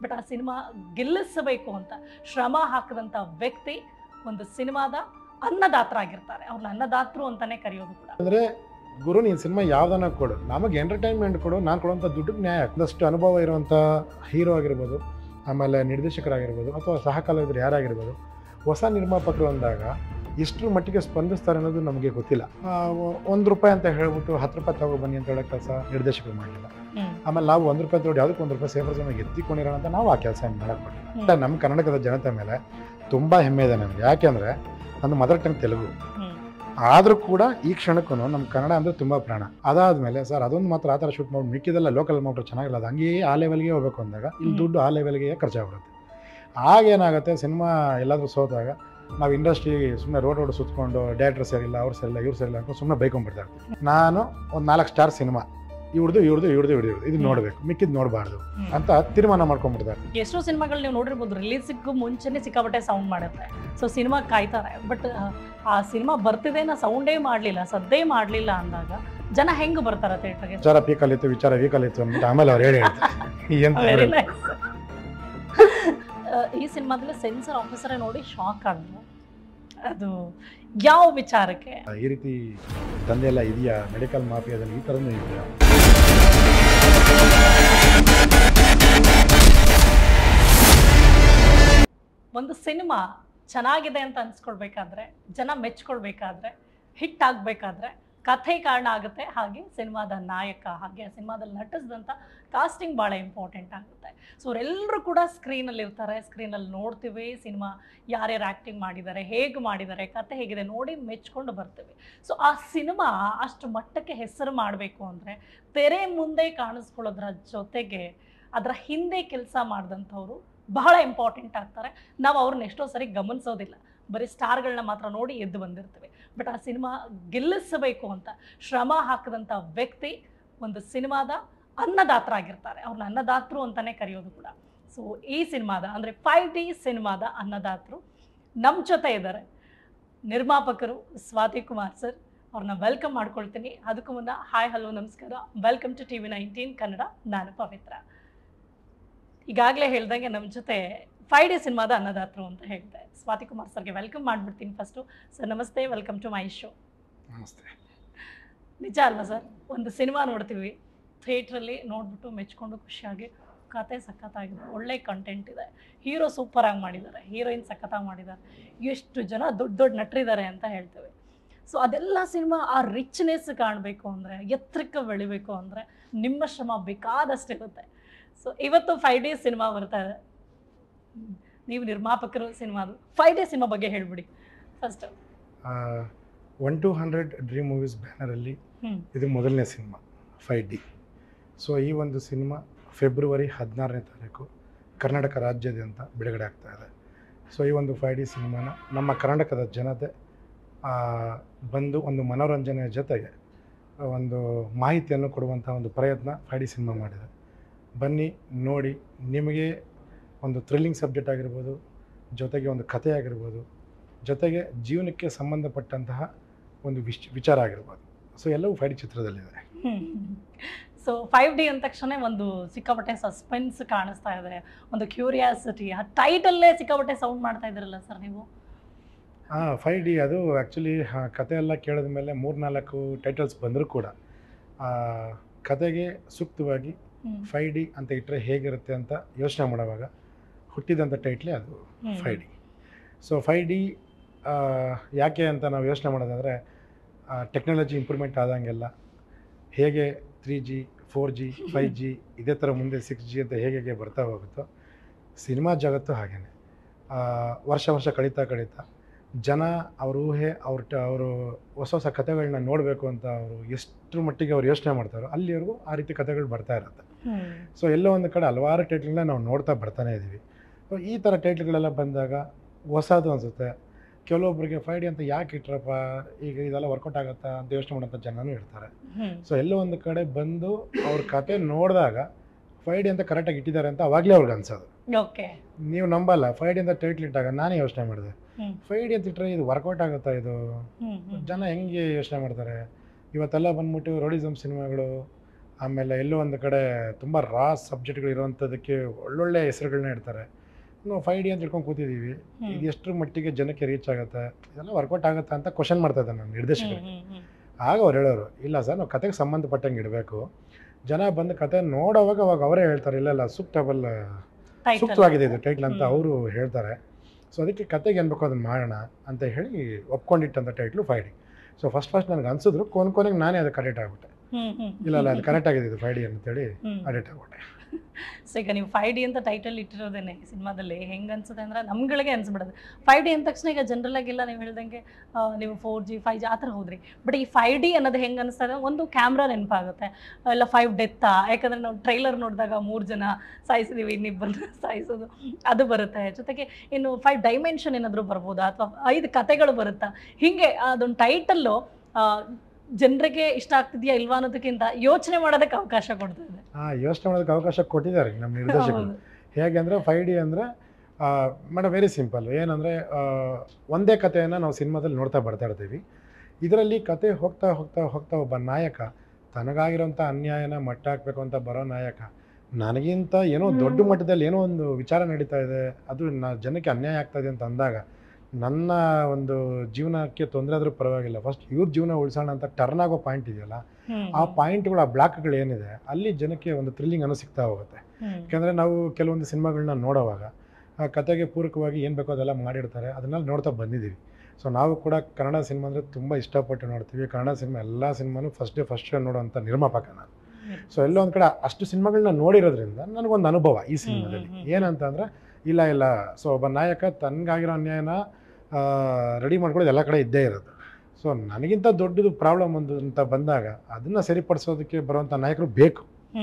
But ಆ cinema ಗೆಲ್ಲಿಸಬೇಕು ಅಂತ ಶ್ರಮ ಹಾಕಿದಂಥ ವ್ಯಕ್ತಿ ಒಂದು ಸಿನಿಮಾದ ಅನ್ನದಾತರಾಗಿರ್ತಾರೆ. ಅವ್ರನ್ನ ಅನ್ನದಾತರು ಅಂತಾನೆ ಕರೆಯೋದು ಕೂಡ. ಅಂದರೆ ಗುರು ನೀನು ಸಿನಿಮಾ ಯಾವ್ದನ್ನ ಕೊಡು, ನಮಗೆ ಎಂಟರ್ಟೈನ್ಮೆಂಟ್ ಕೊಡು, ನಾನು ಕೊಡುವಂಥ ದುಡ್ಡಿಗೆ ನ್ಯಾಯ. ಒಂದಷ್ಟು ಅನುಭವ ಇರುವಂಥ ಹೀರೋ ಆಗಿರ್ಬೋದು, ಆಮೇಲೆ ನಿರ್ದೇಶಕರಾಗಿರ್ಬೋದು ಅಥವಾ ಸಹ ಕಲಾವಿದರು ಯಾರಾಗಿರ್ಬೋದು, ಹೊಸ ನಿರ್ಮಾಪಕರು ಅಂದಾಗ ಎಷ್ಟರ ಮಟ್ಟಿಗೆ ಸ್ಪಂದಿಸ್ತಾರೆ ಅನ್ನೋದು ನಮಗೆ ಗೊತ್ತಿಲ್ಲ. ₹1 ಅಂತ ಹೇಳ್ಬಿಟ್ಟು ₹10 ತಗೋ ಬನ್ನಿ ಅಂತ ಹೇಳೋ ಕೆಲಸ ನಿರ್ದೇಶಕರು ಮಾಡಲಿಲ್ಲ. ಆಮೇಲೆ ನಾವು ₹1 ದುಡ್ಡು ಯಾವುದಕ್ಕೆ ₹1 ಸೇಫರ್ ಝೋನ್ ಎತ್ತಿಕೊಂಡಿರೋ ಅಂತ ನಾವು ಆ ಕೆಲಸ ಮಾಡೋಕ್ಕೆ ಕೊಟ್ಟಿಲ್ಲ. ನಮ್ಮ ಕರ್ನಾಟಕದ ಜನತೆ ಮೇಲೆ ತುಂಬ ಹೆಮ್ಮೆ ಇದೆ ನನಗೆ. ಯಾಕೆಂದರೆ ನನ್ನ ಮದರ್ ಟಂಗ್ ತೆಲುಗು, ಆದರೂ ಕೂಡ ಈ ಕ್ಷಣಕ್ಕೂ ನಮ್ಮ ಕನ್ನಡ ಅಂದರೆ ತುಂಬ ಪ್ರಾಣ. ಅದಾದಮೇಲೆ ಸರ್ ಅದೊಂದು ಮಾತ್ರ ಆ ಥರ ಶೂಟ್ ಮಾಡಿ ಮಿಕ್ಕಿದೆಲ್ಲ ಲೋಕಲ್ ಮಾಡ್ರೆ ಚೆನ್ನಾಗಿಲ್ಲ, ಅದು ಹಂಗೆಯೇ ಆ ಲೆವೆಲ್ಗೆ ಹೋಗಬೇಕು ಅಂದಾಗ ಇಲ್ಲಿ ದುಡ್ಡು ಆ ಲೆವೆಲ್ಗೆ ಖರ್ಚಾಗ್ಬಿಡುತ್ತೆ. ಆಗೇನಾಗುತ್ತೆ, ಸಿನಿಮಾ ಎಲ್ಲಾದರೂ ಸೋತಾಗ ನಾವು ಇಂಡಸ್ಟ್ರಿ ಸುಮ್ಮನೆ ರೋಡ್ ಸುತ್ಕೊಂಡು ಡೈರೆಕ್ಟರ್ ಸರಿಯಿಲ್ಲ, ಅವ್ರು ಸರಿಯಿಲ್ಲ, ಇವ್ರು ಸರಿಯಿಲ್ಲ ಅಂತ ಸುಮ್ಮನೆ ಬೈಕೊಂಡ್ಬಿಡ್ತಾರೆ. ನಾನು ಒಂದು 4 ಸ್ಟಾರ್ ಸಿನಿಮಾ ಇವ್ರದ್ದು ಇದು ನೋಡಬೇಕು, ಮಿಕ್ಕಿದ್ದು ನೋಡಬಾರ್ದು ಅಂತ ತೀರ್ಮಾನ ಮಾಡ್ಕೊಂಡ್ಬಿಡ್ತಾರೆ. ಎಷ್ಟೋ ಸಿನಿಮಾಗಳು ನೀವು ನೋಡಿರ್ಬೋದು, ರಿಲೀಸಿಗೂ ಮುಂಚೆನೇ ಸಿಕ್ಕಾಪಟ್ಟೆ ಸೌಂಡ್ ಮಾಡುತ್ತೆ. ಸೊ ಸಿನಿಮಾ ಕಾಯ್ತಾರೆ, ಬಟ್ ಆ ಸಿನಿಮಾ ಬರ್ತಿದೆ ನಾ ಸೌಂಡೇ ಮಾಡಲಿಲ್ಲ, ಸದ್ದೇ ಮಾಡಲಿಲ್ಲ ಅಂದಾಗ ಜನ ಹೆಂಗೆ ಬರ್ತಾರೆ ಥಿಯೇಟರ್ಗೆ? ವಿಚಾರ ಪೀಕಲ್ಲಿತ್ತು, ವಿಚಾರ ವೀಕಲ್ಲಿತ್ತು ಅಂದ್ಬಿಟ್ಟು ಆಮೇಲೆ ಅವ್ರು ವೆರಿ ನೈಸ್. ಈ ಸಿನಿಮಾದಲ್ಲಿ ಸೆನ್ಸರ್ ಆಫೀಸರೇ ನೋಡಿ ಶಾಕ್ ಆದ್ರು. ಅದು ಯಾವ ವಿಚಾರಕ್ಕೆ? ಈ ರೀತಿ ದಂಧೆ ಎಲ್ಲ ಇದೆಯಾ, ಮೆಡಿಕಲ್ ಮಾಫಿಯಾದಲ್ಲಿ ಈ ಥರನೂ ಇದೆಯಾ? ಒಂದು ಸಿನಿಮಾ ಚೆನ್ನಾಗಿದೆ ಅಂತ ಅನ್ಸ್ಕೊಳ್ಬೇಕಾದ್ರೆ, ಜನ ಮೆಚ್ಕೊಳ್ಬೇಕಾದ್ರೆ, ಹಿಟ್ ಆಗಬೇಕಾದ್ರೆ ಕಥೆ ಕಾರಣ ಆಗುತ್ತೆ, ಹಾಗೆ ಸಿನಿಮಾದ ನಾಯಕ, ಹಾಗೆ ಆ ಸಿನಿಮಾದಲ್ಲಿ ನಟಿಸಿದಂಥ ಕಾಸ್ಟಿಂಗ್ ಭಾಳ ಇಂಪಾರ್ಟೆಂಟ್ ಆಗುತ್ತೆ. ಸೊ ಅವರೆಲ್ಲರೂ ಕೂಡ ಸ್ಕ್ರೀನಲ್ಲಿ ಇರ್ತಾರೆ, ಸ್ಕ್ರೀನಲ್ಲಿ ನೋಡ್ತೀವಿ ಸಿನಿಮಾ ಯಾರ್ಯಾರು ಆ್ಯಕ್ಟಿಂಗ್ ಮಾಡಿದ್ದಾರೆ, ಹೇಗೆ ಮಾಡಿದ್ದಾರೆ, ಕತೆ ಹೇಗಿದೆ ನೋಡಿ ಮೆಚ್ಕೊಂಡು ಬರ್ತೀವಿ. ಸೊ ಆ ಸಿನಿಮಾ ಅಷ್ಟು ಮಟ್ಟಕ್ಕೆ ಹೆಸರು ಮಾಡಬೇಕು ಅಂದರೆ ತೆರೆ ಮುಂದೆ ಕಾಣಿಸ್ಕೊಳ್ಳೋದ್ರ ಜೊತೆಗೆ ಅದರ ಹಿಂದೆ ಕೆಲಸ ಮಾಡಿದಂಥವ್ರು ಬಹಳ ಇಂಪಾರ್ಟೆಂಟ್ ಆಗ್ತಾರೆ. ನಾವು ಅವ್ರನ್ನ ಎಷ್ಟೋ ಸರಿ ಗಮನಿಸೋದಿಲ್ಲ, ಬರೀ ಸ್ಟಾರ್ಗಳನ್ನ ಮಾತ್ರ ನೋಡಿ ಎದ್ದು ಬಂದಿರ್ತೀವಿ. ಬಟ್ ಆ ಸಿನಿಮಾ ಗೆಲ್ಲಿಸಬೇಕು ಅಂತ ಶ್ರಮ ಹಾಕಿದಂಥ ವ್ಯಕ್ತಿ ಒಂದು ಸಿನಿಮಾದ ಅನ್ನದಾತರಾಗಿರ್ತಾರೆ. ಅವ್ರನ್ನ ಅನ್ನದಾತರು ಅಂತಾನೆ ಕರೆಯೋದು ಕೂಡ. ಸೊ ಈ ಸಿನಿಮಾದ ಅಂದರೆ 5D ಸಿನಿಮಾದ ಅನ್ನದಾತರು ನಮ್ಮ ಜೊತೆ ಇದ್ದಾರೆ. ನಿರ್ಮಾಪಕರು ಸ್ವಾತಿ ಕುಮಾರ್ ಸರ್, ಅವ್ರನ್ನ ವೆಲ್ಕಮ್ ಮಾಡ್ಕೊಳ್ತೀನಿ. ಅದಕ್ಕೂ ಮುನ್ನ ಹಾಯ್ ಹಲೋ ನಮಸ್ಕಾರ, ವೆಲ್ಕಮ್ ಟು TV19 ಕನ್ನಡ, ನಾನು ಪವಿತ್ರ. ಈಗಾಗಲೇ ಹೇಳ್ದಂಗೆ ನಮ್ಮ ಜೊತೆ 5D ಸಿನಿಮಾದ ಅನ್ನದಾತರು ಅಂತ ಹೇಳಿದೆ. ಸ್ವಾತಿ ಕುಮಾರ್ ಸರ್ಗೆ ವೆಲ್ಕಮ್ ಮಾಡಿಬಿಡ್ತೀನಿ ಫಸ್ಟು. ಸರ್ ನಮಸ್ತೆ, ವೆಲ್ಕಮ್ ಟು ಮೈ ಶೋ. ನಮಸ್ತೆ. ನಿಜ ಅಲ್ವಾ ಸರ್, ಒಂದು ಸಿನಿಮಾ ನೋಡ್ತೀವಿ, ಥಿಯೇಟ್ರಲ್ಲಿ ನೋಡ್ಬಿಟ್ಟು ಮೆಚ್ಕೊಂಡು ಖುಷಿಯಾಗಿ, ಕತೆ ಸಖತ್ತಾಗಿದೆ, ಒಳ್ಳೆ ಕಂಟೆಂಟ್ ಇದೆ, ಹೀರೋ ಸೂಪರಾಗಿ ಮಾಡಿದ್ದಾರೆ, ಹೀರೋಯಿನ್ ಸಖತ್ತಾಗಿ ಮಾಡಿದ್ದಾರೆ, ಎಷ್ಟು ಜನ ದೊಡ್ಡ ದೊಡ್ಡ ನಟರಿದ್ದಾರೆ ಅಂತ ಹೇಳ್ತೇವೆ. ಸೊ ಅದೆಲ್ಲ ಸಿನಿಮಾ ಆ ರಿಚ್ನೆಸ್ ಕಾಣಬೇಕು ಅಂದರೆ, ಎತ್ತರಕ್ಕೆ ಬೆಳಿಬೇಕು ಅಂದರೆ ನಿಮ್ಮ ಶ್ರಮ ಬೇಕಾದಷ್ಟಿರುತ್ತೆ. ಸೊ ಇವತ್ತು 5D ಸಿನಿಮಾ ಬರ್ತಾ ಇದೆ, ನೀವು ನಿರ್ಮಾಪಕರು ಸಿನಿಮಾದು. 5D ಸಿನಿಮಾ ಬಗ್ಗೆ ಹೇಳ್ಬಿಡಿ ಫಸ್ಟ್. 1 to 100 ಡ್ರೀಮ್ ಮೂವೀಸ್ ಬ್ಯಾನರಲ್ಲಿ ಇದು ಮೊದಲನೇ ಸಿನಿಮಾ 5D. ಸೊ ಈ ಒಂದು ಸಿನಿಮಾ ಫೆಬ್ರವರಿ 16ನೇ ತಾರೀಕು ಕರ್ನಾಟಕ ರಾಜ್ಯಾದ್ಯಂತ ಬಿಡುಗಡೆ ಆಗ್ತಾ ಇದೆ. ಸೊ ಈ ಒಂದು 5D ಸಿನಿಮಾನ ನಮ್ಮ ಕರ್ನಾಟಕದ ಜನತೆ ಬಂದು ಒಂದು ಮನೋರಂಜನೆಯ ಜೊತೆಗೆ ಒಂದು ಮಾಹಿತಿಯನ್ನು ಕೊಡುವಂಥ ಒಂದು ಪ್ರಯತ್ನ 5D ಸಿನಿಮಾ ಮಾಡಿದೆ. ಬನ್ನಿ ನೋಡಿ, ನಿಮಗೆ ಒಂದು ಥ್ರಿಲ್ಲಿಂಗ್ ಸಬ್ಜೆಕ್ಟ್ ಆಗಿರ್ಬೋದು, ಜೊತೆಗೆ ಒಂದು ಕಥೆ ಆಗಿರ್ಬೋದು, ಜೊತೆಗೆ ಜೀವನಕ್ಕೆ ಸಂಬಂಧಪಟ್ಟಂತಹ ಒಂದು ವಿಚಾರ ಆಗಿರ್ಬೋದು. ಸೊ ಎಲ್ಲವೂ 5D ಚಿತ್ರದಲ್ಲಿದೆ. ಸೊ 5D ಅಂದ ತಕ್ಷಣ ಒಂದು ಸಿಕ್ಕಾಪಟ್ಟೆ ಸಸ್ಪೆನ್ಸ್ ಕಾಣಿಸ್ತಾ ಇದೆ, ಒಂದು ಕ್ಯೂರಿಯಾಸಿಟಿ. ಆ ಟೈಟಲ್ಲೇ ಸಿಕ್ಕಾಪಟ್ಟೆ ಸೌಂಡ್ ಮಾಡ್ತಾ ಇದ್ರಲ್ಲ ಸರ್ ನೀವು? 5D ಅದು ಆ್ಯಕ್ಚುಲಿ ಕತೆ ಎಲ್ಲ ಕೇಳಿದ ಮೇಲೆ 3-4 ಟೈಟಲ್ಸ್ ಬಂದರೂ ಕೂಡ ಕತೆಗೆ ಸೂಕ್ತವಾಗಿ 5D ಅಂತ ಇಟ್ಟರೆ ಹೇಗಿರುತ್ತೆ ಅಂತ ಯೋಚನೆ ಮಾಡುವಾಗ ಹುಟ್ಟಿದಂಥ ಟೈಟ್ಲೇ ಅದು 5D. ಸೊ 5D ಯಾಕೆ ಅಂತ ನಾವು ಯೋಚನೆ ಮಾಡೋದಾದರೆ, ಟೆಕ್ನಾಲಜಿ ಇಂಪ್ರೂವ್ಮೆಂಟ್ ಆದಂಗೆಲ್ಲ ಹೇಗೆ 3G 4G 5G ಇದೇ ಥರ ಮುಂದೆ 6G ಅಂತ ಹೇಗೆ ಬರ್ತಾ ಹೋಗುತ್ತೋ, ಸಿನಿಮಾ ಜಗತ್ತು ಹಾಗೇನೆ ವರ್ಷ ಕಳೀತಾ ಜನ ಅವ್ರ ಊಹೆ ಅವರು ಹೊಸ ಕಥೆಗಳನ್ನ ನೋಡಬೇಕು ಅಂತ ಅವರು ಎಷ್ಟರ ಮಟ್ಟಿಗೆ ಅವ್ರು ಯೋಚನೆ ಮಾಡ್ತಾರೋ ಅಲ್ಲಿವರೆಗೂ ಆ ರೀತಿ ಕಥೆಗಳು ಬರ್ತಾ ಇರುತ್ತೆ. ಸೊ ಎಲ್ಲೋ ಒಂದು ಕಡೆ ಹಲವಾರು ಟೈಟ್ಲನ್ನ ನಾವು ನೋಡ್ತಾ ಬರ್ತಾನೆ ಇದ್ದೀವಿ. ಸೊ ಈ ಥರ ಟೈಟ್ಲ್ಗಳೆಲ್ಲ ಬಂದಾಗ ಹೊಸದು ಅನಿಸುತ್ತೆ. ಕೆಲವೊಬ್ಬರಿಗೆ 5D ಅಂತ ಯಾಕೆ ಇಟ್ರಪ್ಪ, ಈಗ ಇದೆಲ್ಲ ವರ್ಕೌಟ್ ಆಗುತ್ತಾ ಅಂತ ಯೋಚನೆ ಮಾಡೋಂಥ ಜನನೂ ಇರ್ತಾರೆ. ಸೊ ಎಲ್ಲೋ ಒಂದು ಕಡೆ ಬಂದು ಅವ್ರ ಕತೆ ನೋಡಿದಾಗ 5D ಅಂತ ಕರೆಕ್ಟಾಗಿ ಇಟ್ಟಿದ್ದಾರೆ ಅಂತ ಅವಾಗಲೇ ಅವ್ರಿಗೆ ಅನ್ಸೋದು. ಓಕೆ, ನೀವು ನಂಬಲ್ಲ, 5D ಅಂತ ಟೈಟ್ಲ್ ಇಟ್ಟಾಗ ನಾನೇ ಯೋಚನೆ ಮಾಡಿದೆ, 5D ಅಂತ ಇಟ್ಟರೆ ಇದು ವರ್ಕೌಟ್ ಆಗುತ್ತಾ, ಇದು ಜನ ಹೆಂಗೆ ಯೋಚನೆ ಮಾಡ್ತಾರೆ. ಇವತ್ತೆಲ್ಲ ಬಂದ್ಬಿಟ್ಟು ರೋಡಿಸಮ್ ಸಿನಿಮಾಗಳು, ಆಮೇಲೆ ಎಲ್ಲೋ ಒಂದು ಕಡೆ ತುಂಬ ರಾ ಸಬ್ಜೆಕ್ಟ್ಗಳು ಇರುವಂಥದ್ದಕ್ಕೆ ಒಳ್ಳೊಳ್ಳೆ ಹೆಸರುಗಳನ್ನ ಇಡ್ತಾರೆ. ನಾವು 5D ಅಂತ ತಿಳ್ಕೊಂಡು ಕೂತಿದ್ದೀವಿ, ಇದು ಎಷ್ಟರ ಮಟ್ಟಿಗೆ ಜನಕ್ಕೆ ರೀಚ್ ಆಗುತ್ತೆ, ಇದೆಲ್ಲ ವರ್ಕೌಟ್ ಆಗುತ್ತಾ ಅಂತ ಕ್ವಶನ್ ಮಾಡ್ತಾ ಇದ್ದೆ ನಾನು ನಿರ್ದೇಶಕರಿಗೆ. ಆಗ ಅವ್ರು ಹೇಳೋರು, ಇಲ್ಲ ಸರ್ ನಾವು ಕತೆಗೆ ಸಂಬಂಧಪಟ್ಟಂಗೆ ಇಡಬೇಕು, ಜನ ಬಂದು ಕತೆ ನೋಡೋವಾಗ ಅವಾಗ ಅವರೇ ಹೇಳ್ತಾರೆ ಇಲ್ಲ ಸೂಕ್ತವಾಗಿದೆ ಇದು ಟೈಟ್ಲ್ ಅಂತ ಅವರು ಹೇಳ್ತಾರೆ. ಸೊ ಅದಕ್ಕೆ ಕತೆಗೆ ಏನು ಬೇಕೋ ಅದನ್ನು ಮಾಡೋಣ ಅಂತ ಹೇಳಿ ಒಪ್ಕೊಂಡಿಟ್ಟಂಥ ಟೈಟ್ಲು 5D. ಸೊ ಫಸ್ಟ್ ನನಗೆ ಅನ್ಸಿದ್ರು, ಕೊನೆಗೆ ನಾನೇ ಅದಕ್ಕೆ ಕರೆಕ್ಟ್ ಆಗ್ಬಿಟ್ಟೆ. ಇಲ್ಲ ಅದು ಕರೆಕ್ಟ್ ಆಗಿದೆ ಇದು 5D ಅಂತೇಳಿ ಅಡಿಟ್ ಆಗ್ಬಿಟ್ಟೆ. ಸೊ ಈಗ ನೀವು 5D ಅಂತ ಟೈಟಲ್ ಇಟ್ಟಿರೋದೇನೆ ಸಿನಿಮಾದಲ್ಲಿ ಹೆಂಗೆ ಅನ್ಸುತ್ತೆ ಅಂದರೆ ನಮ್ಗಳಿಗೆ ಅನ್ಸ್ಬಿಡೋದು 5D ಅಂದ ತಕ್ಷಣ ಈಗ ಜನರಲ್ ಆಗಿಲ್ಲ ನೀವು ಹೇಳ್ದಂಗೆ ನೀವು 4G 5G ಆ ಥರ ಹೋದ್ರಿ. ಬಟ್ ಈ 5D ಅನ್ನೋದು ಹೆಂಗೆ ಅನಿಸ್ತಾ ಇದೆ, ಒಂದು ಕ್ಯಾಮ್ರಾ ನೆನಪಾಗುತ್ತೆ, ಇಲ್ಲ 5 ಡೆತ್ತಾ, ಯಾಕಂದರೆ ನಾವು ಟ್ರೈಲರ್ ನೋಡಿದಾಗ 3 ಜನ ಸಾಯಿಸಿದೀವಿ ಇನ್ನಿಬ್ಬರನ್ನ ಸಾಯಿಸೋದು ಅದು ಬರುತ್ತೆ. ಜೊತೆಗೆ ಇನ್ನು 5 ಡೈಮೆನ್ಷನ್ ಏನಾದರೂ ಬರ್ಬೋದಾ ಅಥವಾ 5 ಕತೆಗಳು ಬರುತ್ತಾ, ಹೀಗೆ ಅದೊಂದು ಟೈಟಲ್ಲು ಜನರಿಗೆ ಇಷ್ಟ ಆಗ್ತಿದೆಯಾ ಇಲ್ವಾ ಅನ್ನೋದಕ್ಕಿಂತ ಯೋಚನೆ ಮಾಡೋದಕ್ಕೆ ಅವಕಾಶ ಕೊಡ್ತಿದೆ. ಯೋಚನೆ ಮಾಡೋದಕ್ಕೆ ಅವಕಾಶ ಕೊಟ್ಟಿದ್ದಾರೆ ನಮ್ಮ ನಿರ್ದೇಶಕರು. ಹೇಗೆ ಅಂದರೆ 5D ಅಂದರೆ ಮೇಡಮ್ ವೆರಿ ಸಿಂಪಲ್. ಏನಂದರೆ ಒಂದೇ ಕಥೆಯನ್ನು ನಾವು ಸಿನಿಮಾದಲ್ಲಿ ನೋಡ್ತಾ ಬರ್ತಾ ಇರ್ತೀವಿ. ಇದರಲ್ಲಿ ಕತೆ ಹೋಗ್ತಾ ಹೋಗ್ತಾ ಹೋಗ್ತಾ ಒಬ್ಬ ನಾಯಕ ತನಗಾಗಿರೋಂಥ ಅನ್ಯಾಯನ ಮಟ್ಟ ಹಾಕಬೇಕು ಅಂತ ಬರೋ ನಾಯಕ, ನನಗಿಂತ ಏನೋ ದೊಡ್ಡ ಮಟ್ಟದಲ್ಲಿ ಏನೋ ಒಂದು ವಿಚಾರ ನಡೀತಾ ಇದೆ, ಅದು ಜನಕ್ಕೆ ಅನ್ಯಾಯ ಆಗ್ತಾ ಇದೆ ಅಂತ ಅಂದಾಗ ನನ್ನ ಒಂದು ಜೀವನಕ್ಕೆ ತೊಂದರೆ ಆದರೂ ಪರವಾಗಿಲ್ಲ, ಫಸ್ಟ್ ಇವ್ರ ಜೀವನ ಉಳಿಸೋಣ ಅಂತ ಟರ್ನ್ ಆಗೋ ಪಾಯಿಂಟ್ ಇದೆಯಲ್ಲ, ಆ ಪಾಯಿಂಟ್ಗಳು ಆ ಬ್ಲಾಕ್ಗಳು ಏನಿದೆ ಅಲ್ಲಿ ಜನಕ್ಕೆ ಒಂದು ಥ್ರಿಲ್ಲಿಂಗ್ ಅನ್ನೋ ಸಿಗ್ತಾ ಹೋಗುತ್ತೆ. ಯಾಕೆಂದರೆ ನಾವು ಕೆಲವೊಂದು ಸಿನಿಮಾಗಳನ್ನ ನೋಡೋವಾಗ ಆ ಕತೆಗೆ ಪೂರಕವಾಗಿ ಏನು ಬೇಕೋ ಅದೆಲ್ಲ ಮಾಡಿರ್ತಾರೆ, ಅದನ್ನೆಲ್ಲ ನೋಡ್ತಾ ಬಂದಿದ್ದೀವಿ. ಸೊ ನಾವು ಕೂಡ ಕನ್ನಡ ಸಿನಿಮಾ ಅಂದರೆ ತುಂಬ ಇಷ್ಟಪಟ್ಟು ನೋಡ್ತೀವಿ. ಕನ್ನಡ ಸಿನಿಮಾ ಎಲ್ಲ ಸಿನಿಮಾನು ಫಸ್ಟ್ ಶೋ ನೋಡೋವಂಥ ನಿರ್ಮಾಪಕ ನಾನು. ಸೊ ಎಲ್ಲೋ ಒಂದು ಕಡೆ ಅಷ್ಟು ಸಿನಿಮಾಗಳನ್ನ ನೋಡಿರೋದ್ರಿಂದ ನನಗೊಂದು ಅನುಭವ ಈ ಸಿನಿಮಾದಲ್ಲಿ. ಏನಂತಂದರೆ ಇಲ್ಲ ಸೊ ಒಬ್ಬ ನಾಯಕ ತನಗಾಗಿರೋ ಅನ್ಯಾಯನ ರೆಡಿ ಮಾಡ್ಕೊಳ್ಳೋದು ಎಲ್ಲ ಕಡೆ ಇದ್ದೇ ಇರೋದು. ಸೊ ನನಗಿಂತ ದೊಡ್ಡದು ಪ್ರಾಬ್ಲಮ್ ಒಂದು ಅಂತ ಬಂದಾಗ ಅದನ್ನು ಸರಿಪಡಿಸೋದಕ್ಕೆ ಬರುವಂಥ ನಾಯಕರು ಬೇಕು.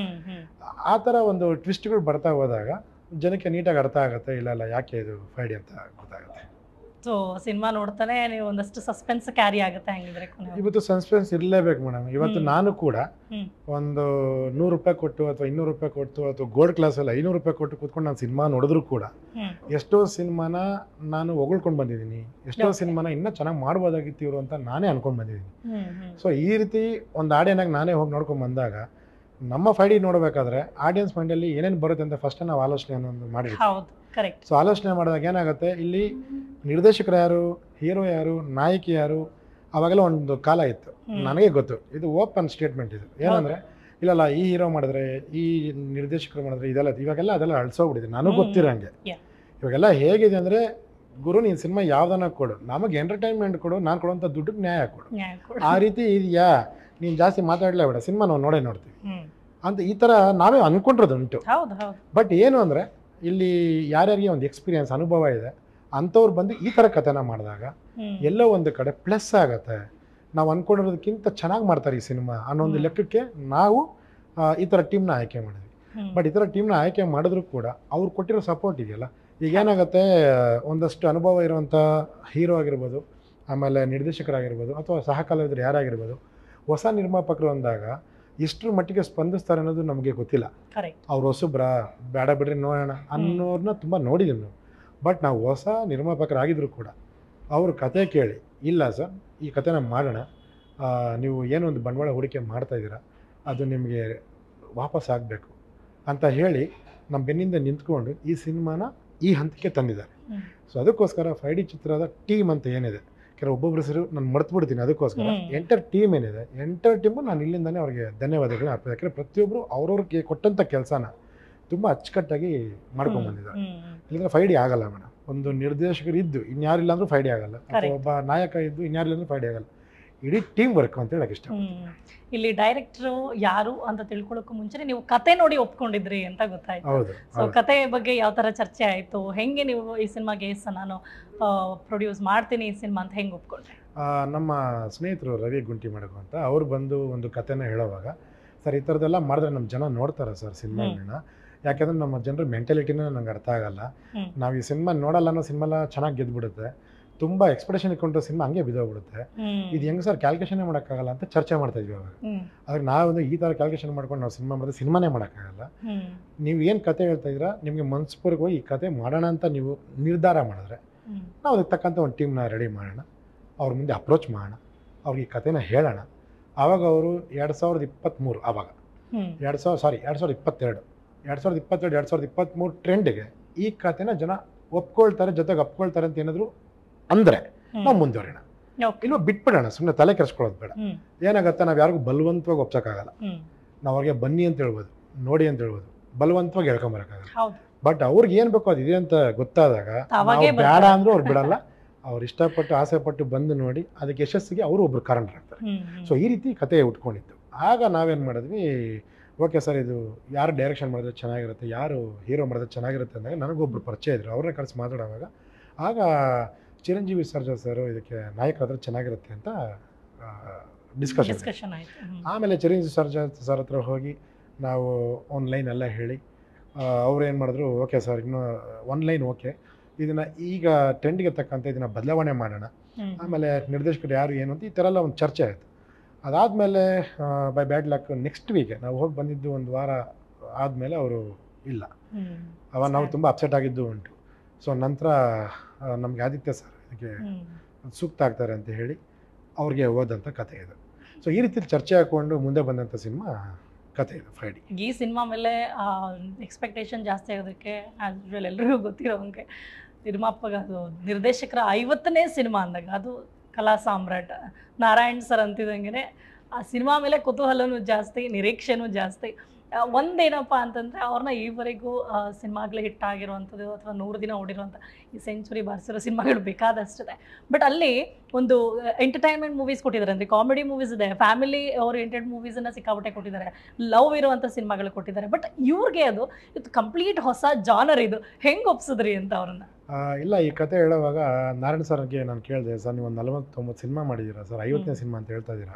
ಆ ಥರ ಒಂದು ಟ್ವಿಸ್ಟ್ಗಳು ಬರ್ತಾ ಹೋದಾಗ ಜನಕ್ಕೆ ನೀಟಾಗಿ ಅರ್ಥ ಆಗುತ್ತೆ, ಇಲ್ಲ ಯಾಕೆ ಇದು 5D ಅಂತ ಗೊತ್ತಾಗುತ್ತೆ. ಸೊ ಸಿನಿಮಾ ನೋಡ್ತಾನೆ ನೀವು ಒಂದಷ್ಟು ಸಸ್ಪೆನ್ಸ್ ಕ್ಯಾರಿ ಆಗುತ್ತೆ. ಹಂಗಿದ್ರೆ ಇವತ್ತು ಸಸ್ಪೆನ್ಸ್ ಇರಲೇಬೇಕು ಮೇಡಮ್. ಇವತ್ತು ನಾನು ಕೂಡ ಒಂದು 100 ರೂಪಾಯಿ ಕೊಟ್ಟು ಅಥವಾ 200 ರೂಪಾಯಿ ಕೊಟ್ಟು ಅಥವಾ ಗೋಲ್ಡ್ ಕ್ಲಾಸಲ್ಲಿ 500 ರೂಪಾಯಿ ಕೊಟ್ಟು ಕೂತ್ಕೊಂಡು ನಾನು ಸಿನಿಮಾ ನೋಡಿದ್ರು ಕೂಡ ಎಷ್ಟೋ ಸಿನಿಮಾನ ನಾನು ಹೊಗಳ್ಕೊಂಡು ಬಂದಿದ್ದೀನಿ, ಎಷ್ಟೋ ಸಿನಿಮಾನ ಇನ್ನೂ ಚೆನ್ನಾಗಿ ಮಾಡ್ಬೋದಾಗಿತ್ತು ಇವರು ಅಂತ ನಾನೇ ಅನ್ಕೊಂಡು ಬಂದಿದ್ದೀನಿ. ಸೊ ಈ ರೀತಿ ಒಂದು ಆಡಿಯನ್ನಾಗಿ ನಾನೇ ಹೋಗಿ ನೋಡ್ಕೊಂಡು ಬಂದಾಗ ನಮ್ಮ 5D ನೋಡಬೇಕಾದ್ರೆ ಆಡಿಯನ್ಸ್ ಮೈಂಡಲ್ಲಿ ಏನೇನು ಬರುತ್ತೆ ಅಂತ ಫಸ್ಟ್ ನಾವು ಆಲೋಚನೆ ಮಾಡಿರ್ತೀವಿ. ಸೊ ಆಲೋಚನೆ ಮಾಡಿದಾಗ ಏನಾಗುತ್ತೆ, ಇಲ್ಲಿ ನಿರ್ದೇಶಕರು ಯಾರು, ಹೀರೋ ಯಾರು, ನಾಯಕಿ ಯಾರು, ಅವಾಗೆಲ್ಲ ಒಂದು ಕಾಲ ಇತ್ತು. ನನಗೆ ಗೊತ್ತು, ಇದು ಓಪನ್ ಸ್ಟೇಟ್ಮೆಂಟ್ ಇದು. ಏನಂದರೆ ಇಲ್ಲ ಈ ಹೀರೋ ಮಾಡಿದ್ರೆ, ಈ ನಿರ್ದೇಶಕರು ಮಾಡಿದ್ರೆ ಇದೆಲ್ಲ ಇವಾಗೆಲ್ಲ ಅದೆಲ್ಲ ಅಳಿಸೋಗ್ಬಿಟ್ಟಿದೆ. ನನಗೆ ಗೊತ್ತಿರೋಂಗೆ ಇವಾಗೆಲ್ಲ ಹೇಗಿದೆ ಅಂದರೆ, ಗುರು ನೀನು ಸಿನಿಮಾ ಯಾವ್ದನ್ನ ಕೊಡು, ನಮಗೆ ಎಂಟರ್ಟೈನ್ಮೆಂಟ್ ಕೊಡು, ನಾನು ಕೊಡುವಂಥ ದುಡ್ಡಿಗೆ ನ್ಯಾಯ ಕೊಡು, ಆ ರೀತಿ ಇದೆಯಾ, ನೀನು ಜಾಸ್ತಿ ಮಾತಾಡಲೇ ಬೇಡ, ಸಿನಿಮಾ ನಾವು ನೋಡ್ತೀವಿ ಅಂತ ಈ ಥರ ನಾವೇ ಅಂದ್ಕೊಂಡಿರೋದು ಉಂಟು. ಬಟ್ ಏನು ಅಂದರೆ ಇಲ್ಲಿ ಯಾರ್ಯಾರಿಗೆ ಒಂದು ಎಕ್ಸ್ಪೀರಿಯನ್ಸ್ ಅನುಭವ ಇದೆ ಅಂಥವ್ರು ಬಂದು ಈ ಥರ ಕಥೆನ ಮಾಡಿದಾಗ ಎಲ್ಲೋ ಒಂದು ಕಡೆ ಪ್ಲಸ್ ಆಗುತ್ತೆ. ನಾವು ಅಂದ್ಕೊಂಡಿರೋದಕ್ಕಿಂತ ಚೆನ್ನಾಗಿ ಮಾಡ್ತಾರೆ ಈ ಸಿನಿಮಾ ಅನ್ನೋ ಒಂದು ಲೆಕ್ಕಕ್ಕೆ ನಾವು ಈ ಥರ ಟೀಮ್ನ ಆಯ್ಕೆ ಮಾಡಿದ್ವಿ. ಬಟ್ ಈ ಥರ ಟೀಮ್ನ ಆಯ್ಕೆ ಮಾಡಿದ್ರು ಕೂಡ ಅವ್ರು ಕೊಟ್ಟಿರೋ ಸಪೋರ್ಟ್ ಇದೆಯಲ್ಲ, ಈಗ ಏನಾಗುತ್ತೆ, ಒಂದಷ್ಟು ಅನುಭವ ಇರುವಂಥ ಹೀರೋ ಆಗಿರ್ಬೋದು, ಆಮೇಲೆ ನಿರ್ದೇಶಕರಾಗಿರ್ಬೋದು ಅಥವಾ ಸಹ ಕಲಾವಿದರು ಯಾರಾಗಿರ್ಬೋದು, ಹೊಸ ನಿರ್ಮಾಪಕರು ಅಂದಾಗ ಎಷ್ಟರ ಮಟ್ಟಿಗೆ ಸ್ಪಂದಿಸ್ತಾರೆ ಅನ್ನೋದು ನಮಗೆ ಗೊತ್ತಿಲ್ಲ. ಅವ್ರು ಹೊಸಬ್ರ ಬೇಡ ಬಿಡ್ರಿ ನೋಡೋಣ ಅನ್ನೋರನ್ನ ತುಂಬ ನೋಡಿದ್ದೀವಿ ನಾವು. ಬಟ್ ನಾವು ಹೊಸ ನಿರ್ಮಾಪಕರಾಗಿದ್ರು ಕೂಡ ಅವರು ಕತೆ ಕೇಳಿ, ಇಲ್ಲ ಸರ್ ಈ ಕತೆನ ಮಾಡೋಣ, ನೀವು ಏನೋ ಒಂದು ಬಂಡವಾಳ ಹೂಡಿಕೆ ಮಾಡ್ತಾಯಿದ್ದೀರಾ, ಅದು ನಿಮಗೆ ವಾಪಸ್ ಆಗಬೇಕು ಅಂತ ಹೇಳಿ ನಮ್ಮ ಬೆನ್ನಿಂದ ನಿಂತ್ಕೊಂಡು ಈ ಸಿನಿಮಾನ ಈ ಹಂತಕ್ಕೆ ತಂದಿದ್ದಾರೆ. ಸೊ ಅದಕ್ಕೋಸ್ಕರ 5D ಚಿತ್ರದ ಟೀಮ್ ಅಂತ ಏನಿದೆ, ಕೆಲವು ಒಬ್ಬೊಬ್ಬರು ಹೆಸರು ನಾನು ಮರ್ತು ಬಿಡ್ತೀನಿ, ಅದಕ್ಕೋಸ್ಕರ ಎಂಟರ್ ಟೀಮ್ ಏನಿದೆ, ಎಂಟರ್ ಟೀಮು ನಾನು ಇಲ್ಲಿಂದಾನೇ ಅವ್ರಿಗೆ ಧನ್ಯವಾದಗಳನ್ನ ಅರ್ಪಿಸ್ತೀನಿ. ಯಾಕಂದರೆ ಪ್ರತಿಯೊಬ್ಬರು ಅವ್ರವ್ರಿಗೆ ಕೊಟ್ಟಂಥ ಕೆಲಸನ ತುಂಬ ಅಚ್ಚುಕಟ್ಟಾಗಿ ಮಾಡ್ಕೊಂಡ್ಬಂದಿದ್ದಾರೆ. ಇಲ್ಲಿಂದ 5D ಆಗಲ್ಲ ಮೇಡಮ್. ಒಂದು ನಿರ್ದೇಶಕರು ಇದ್ದು ಇನ್ಯಾರಿಲ್ಲ ಅಂದ್ರೂ 5D ಆಗಲ್ಲ, ಅಥವಾ ಒಬ್ಬ ನಾಯಕ ಇದ್ದು ಇನ್ಯಾರಿಲ್ಲ ಅಂದ್ರೂ 5D ಆಗಲ್ಲ. ಇಡೀ ಟೀಮ್ ವರ್ಕ್ ಅಂತ ಹೇಳಕ್ಕೆ ಇಷ್ಟ. ಇಲ್ಲಿ ಡೈರೆಕ್ಟ್ರು ಯಾರು ಅಂತ ತಿಳ್ಕೊಳ್ಳೋಕ್ಕೂ ಮುಂಚೆ ನೀವು ಕತೆ ನೋಡಿ ಒಪ್ಕೊಂಡಿದ್ರಿ ಅಂತ ಗೊತ್ತಾಯ್ತು. ಹೌದು. ಸೊ ಕತೆ ಬಗ್ಗೆ ಯಾವ ಥರ ಚರ್ಚೆ ಆಯಿತು, ಹೆಂಗೆ ನೀವು ಈ ಸಿನಿಮಾಗೆ ನಾನು ಪ್ರೊಡ್ಯೂಸ್ ಮಾಡ್ತೀನಿ ಈ ಸಿನಿಮಾ ಅಂತ ಹೆಂಗೆ ಒಪ್ಕೊಂಡ್ರಿ? ನಮ್ಮ ಸ್ನೇಹಿತರು ರವಿ ಗುಂಟಿ ಮಾಡಕು ಅಂತ ಅವ್ರು ಬಂದು ಒಂದು ಕತೆನ ಹೇಳೋವಾಗ, ಸರ್ ಈ ಥರದ್ದೆಲ್ಲ ಮಾಡಿದ್ರೆ ನಮ್ಮ ಜನ ನೋಡ್ತಾರೆ ಸರ್ ಸಿನಿಮಾಗಳನ್ನ, ಯಾಕೆಂದರೆ ನಮ್ಮ ಜನರ ಮೆಂಟಾಲಿಟಿನ ನಂಗೆ ಅರ್ಥ ಆಗಲ್ಲ, ನಾವು ಈ ಸಿನಿಮಾ ನೋಡಲ್ಲ ಅನ್ನೋ ಸಿನಿಮಾಲ ಚೆನ್ನಾಗಿ ಗೆದ್ದುಬಿಡುತ್ತೆ, ತುಂಬ ಎಕ್ಸ್ಪೆಕ್ಟೇಷನ್ ಇಟ್ಕೊಂಡ್ರೆ ಸಿನಿಮಾ ಹಂಗೆ ಬಿದ್ದೋಗ್ಬಿಡುತ್ತೆ, ಇದು ಹೆಂಗೆ ಸರ್ ಕ್ಯಾಲ್ಕುಲೇಷನ್ ಮಾಡೋಕ್ಕಾಗಲ್ಲ ಅಂತ ಚರ್ಚೆ ಮಾಡ್ತಾ ಇದ್ವಿ ಅವಾಗ. ಆದ್ರೆ ನಾವು ಈ ಥರ ಕ್ಯಾಲ್ಕುಲೇಷನ್ ಮಾಡ್ಕೊಂಡು ನಾವು ಸಿನಿಮಾ ಮಾಡಿದ್ರೆ ಸಿನಿಮಾನೇ ಮಾಡೋಕ್ಕಾಗಲ್ಲ. ನೀವು ಏನು ಕತೆ ಹೇಳ್ತಾ ಇದ್ದೀರಾ, ನಿಮಗೆ ಮನಸ್ಪೂರ್ವಕವಾಗಿ ಈ ಕತೆ ಮಾಡೋಣ ಅಂತ ನೀವು ನಿರ್ಧಾರ ಮಾಡಿದ್ರೆ ನಾವು ಅದಕ್ಕೆ ತಕ್ಕಂಥ ಒಂದು ಟೀಮ್ನ ರೆಡಿ ಮಾಡೋಣ, ಅವ್ರ ಮುಂದೆ ಅಪ್ರೋಚ್ ಮಾಡೋಣ, ಅವ್ರಿಗೆ ಈ ಕತೆನ ಹೇಳೋಣ. ಆವಾಗ ಅವರು 2023 ಆವಾಗ 2022 2023 ಟ್ರೆಂಡ್ಗೆ ಈ ಕಥೆನ ಜನ ಒಪ್ಕೊಳ್ತಾರೆ, ಜೊತೆಗೆ ಅಪ್ಕೊಳ್ತಾರೆ ಅಂತ ಏನಾದ್ರು ಅಂದರೆ ನಾವು ಮುಂದುವರಿಯೋಣ, ಇಲ್ವ ಬಿಟ್ಬಿಡೋಣ, ಸುಮ್ಮನೆ ತಲೆ ಕೆಡಿಸ್ಕೊಳ್ಳೋದು ಬೇಡ. ಏನಾಗತ್ತೆ, ನಾವು ಯಾರಿಗೂ ಬಲವಂತವಾಗಿ ಒಪ್ಸೋಕ್ಕಾಗಲ್ಲ. ನಾವು ಅವ್ರಿಗೆ ಬನ್ನಿ ಅಂತ ಹೇಳ್ಬೋದು, ನೋಡಿ ಅಂತ ಹೇಳ್ಬೋದು, ಬಲವಂತವಾಗಿ ಹೇಳ್ಕೊಂಬರಕ್ಕಾಗಲ್ಲ. ಬಟ್ ಅವ್ರಿಗೆ ಏನು ಬೇಕೋ ಅದು ಇದೆ ಅಂತ ಗೊತ್ತಾದಾಗ ಬೇಡ ಅಂದ್ರೂ ಅವ್ರು ಬಿಡಲ್ಲ. ಅವ್ರು ಇಷ್ಟಪಟ್ಟು ಆಸೆ ಪಟ್ಟು ಬಂದು ನೋಡಿ ಅದಕ್ಕೆ ಯಶಸ್ಸಿಗೆ ಅವರು ಒಬ್ರು ಕಾರಣರಾಗ್ತಾರೆ. ಸೊ ಈ ರೀತಿ ಕತೆ ಉಟ್ಕೊಂಡಿತ್ತು. ಆಗ ನಾವೇನು ಮಾಡಿದ್ವಿ, ಓಕೆ ಸರ್ ಇದು ಯಾರು ಡೈರೆಕ್ಷನ್ ಮಾಡಿದ್ರೆ ಚೆನ್ನಾಗಿರುತ್ತೆ, ಯಾರು ಹೀರೋ ಮಾಡಿದ್ರೆ ಚೆನ್ನಾಗಿರುತ್ತೆ ಅಂದಾಗ ನನಗೊಬ್ರು ಪರಿಚಯ ಇದ್ರು, ಅವ್ರನ್ನ ಕರೆಸಿ ಮಾತಾಡುವಾಗ ಆಗ ಚಿರಂಜೀವಿ ಸರ್ಜಾ ಸರ್ ಇದಕ್ಕೆ ನಾಯಕರಾದ್ರೆ ಚೆನ್ನಾಗಿರುತ್ತೆ ಅಂತ ಡಿಸ್ಕಷನ್ ಆಯಿತು. ಆಮೇಲೆ ಚಿರಂಜೀವಿ ಸರ್ಜಾ ಸರ್ ಹತ್ರ ಹೋಗಿ ನಾವು ಆನ್ಲೈನ್ ಎಲ್ಲ ಹೇಳಿ ಅವ್ರು ಏನು ಮಾಡಿದ್ರು, ಓಕೆ ಸರ್ ಇನ್ನು ಆನ್ಲೈನ್ ಓಕೆ, ಇದನ್ನು ಈಗ ಟ್ರೆಂಡ್ಗೆ ತಕ್ಕಂತೆ ಇದನ್ನು ಬದಲಾವಣೆ ಮಾಡೋಣ. ಆಮೇಲೆ ನಿರ್ದೇಶಕರು ಯಾರು ಏನು ಅಂತ ಈ ಥರ ಎಲ್ಲ ಒಂದು ಚರ್ಚೆ ಆಯಿತು. ಅದಾದಮೇಲೆ ಬೈ ಬ್ಯಾಡ್ ಲಕ್ ನೆಕ್ಸ್ಟ್ ವೀಕೆ ನಾವು ಹೋಗಿ ಬಂದಿದ್ದು ಒಂದು ವಾರ ಆದಮೇಲೆ ಅವರು ಇಲ್ಲ. ಅವಾಗ ನಾವು ತುಂಬ ಅಪ್ಸೆಟ್ ಆಗಿದ್ದು ಉಂಟು. ಸೊ ನಂತರ ನಮಗೆ ಆದಿತ್ಯ ಸರ್ ಇದಕ್ಕೆ ಸೂಕ್ತ ಆಗ್ತಾರೆ ಅಂತ ಹೇಳಿ ಅವ್ರಿಗೆ ಓದಂಥ ಕತೆ ಇದು. ಸೊ ಈ ರೀತಿ ಚರ್ಚೆ ಹಾಕ್ಕೊಂಡು ಮುಂದೆ ಬಂದಂಥ ಸಿನಿಮಾ ಕತೆ ಇದು ಫ್ರೈಡೆ. ಈ ಸಿನಿಮಾ ಮೇಲೆ ಎಕ್ಸ್ಪೆಕ್ಟೇಷನ್ ಜಾಸ್ತಿ ಆಗೋದಕ್ಕೆ ಆ್ಯಸ್ ಯೂಶುವಲ್ ಎಲ್ರಿಗೂ ಗೊತ್ತಿರೋಂಗೆ ಅದು ನಿರ್ದೇಶಕರ 50ನೇ ಸಿನಿಮಾ ಅಂದಾಗ ಅದು ಕಲಾ ಸಾಮ್ರಾಟ್ ನಾರಾಯಣ್ ಸರ್ ಅಂತಿದ್ದಂಗೆ ಆ ಸಿನಿಮಾ ಮೇಲೆ ಕುತೂಹಲನೂ ಜಾಸ್ತಿ, ನಿರೀಕ್ಷೆನೂ ಜಾಸ್ತಿ. ಒಂದೇನಪ್ಪ ಅಂತಂದರೆ ಅವ್ರನ್ನ ಈವರೆಗೂ ಸಿನಿಮಾಗಳೇ ಹಿಟ್ ಆಗಿರುವಂಥದ್ದು ಅಥವಾ 100 ದಿನ ಓಡಿರುವಂಥ ಈ ಸೆಂಚುರಿ ಬಾರಿಸಿರೋ ಸಿನಿಮಾಗಳು ಬೇಕಾದಷ್ಟಿದೆ. ಬಟ್ ಅಲ್ಲಿ ಒಂದು ಎಂಟರ್ಟೈನ್ಮೆಂಟ್ ಮೂವೀಸ್ ಕೊಟ್ಟಿದ್ದಾರೆ, ಅಂದರೆ ಕಾಮಿಡಿ ಮೂವೀಸ್ ಇದೆ, ಫ್ಯಾಮಿಲಿ ಓರಿಯೆಂಟೆಡ್ ಮೂವೀಸನ್ನು ಸಿಕ್ಕಾಪಟ್ಟೆ ಕೊಟ್ಟಿದ್ದಾರೆ, ಲವ್ ಇರುವಂಥ ಸಿನಿಮಾಗಳು ಕೊಟ್ಟಿದ್ದಾರೆ. ಬಟ್ ಇವ್ರಿಗೆ ಇದು ಕಂಪ್ಲೀಟ್ ಹೊಸ ಜಾನರ್, ಇದು ಹೆಂಗೆ ಒಪ್ಸಿದ್ರಿ ಅಂತ ಅವ್ರನ್ನ? ಇಲ್ಲ, ಈ ಕತೆ ಹೇಳುವಾಗ ನಾರಾಯಣ್ ಸರ್ಗೆ ನಾನು ಕೇಳಿದೆ, ಸರ್ ನೀವು ಒಂದು 49 ಸಿನಿಮಾ ಮಾಡಿದ್ದೀರಾ ಸರ್, 50ನೇ ಸಿನಿಮಾ ಅಂತ ಹೇಳ್ತಾ ಇದ್ದೀರಾ.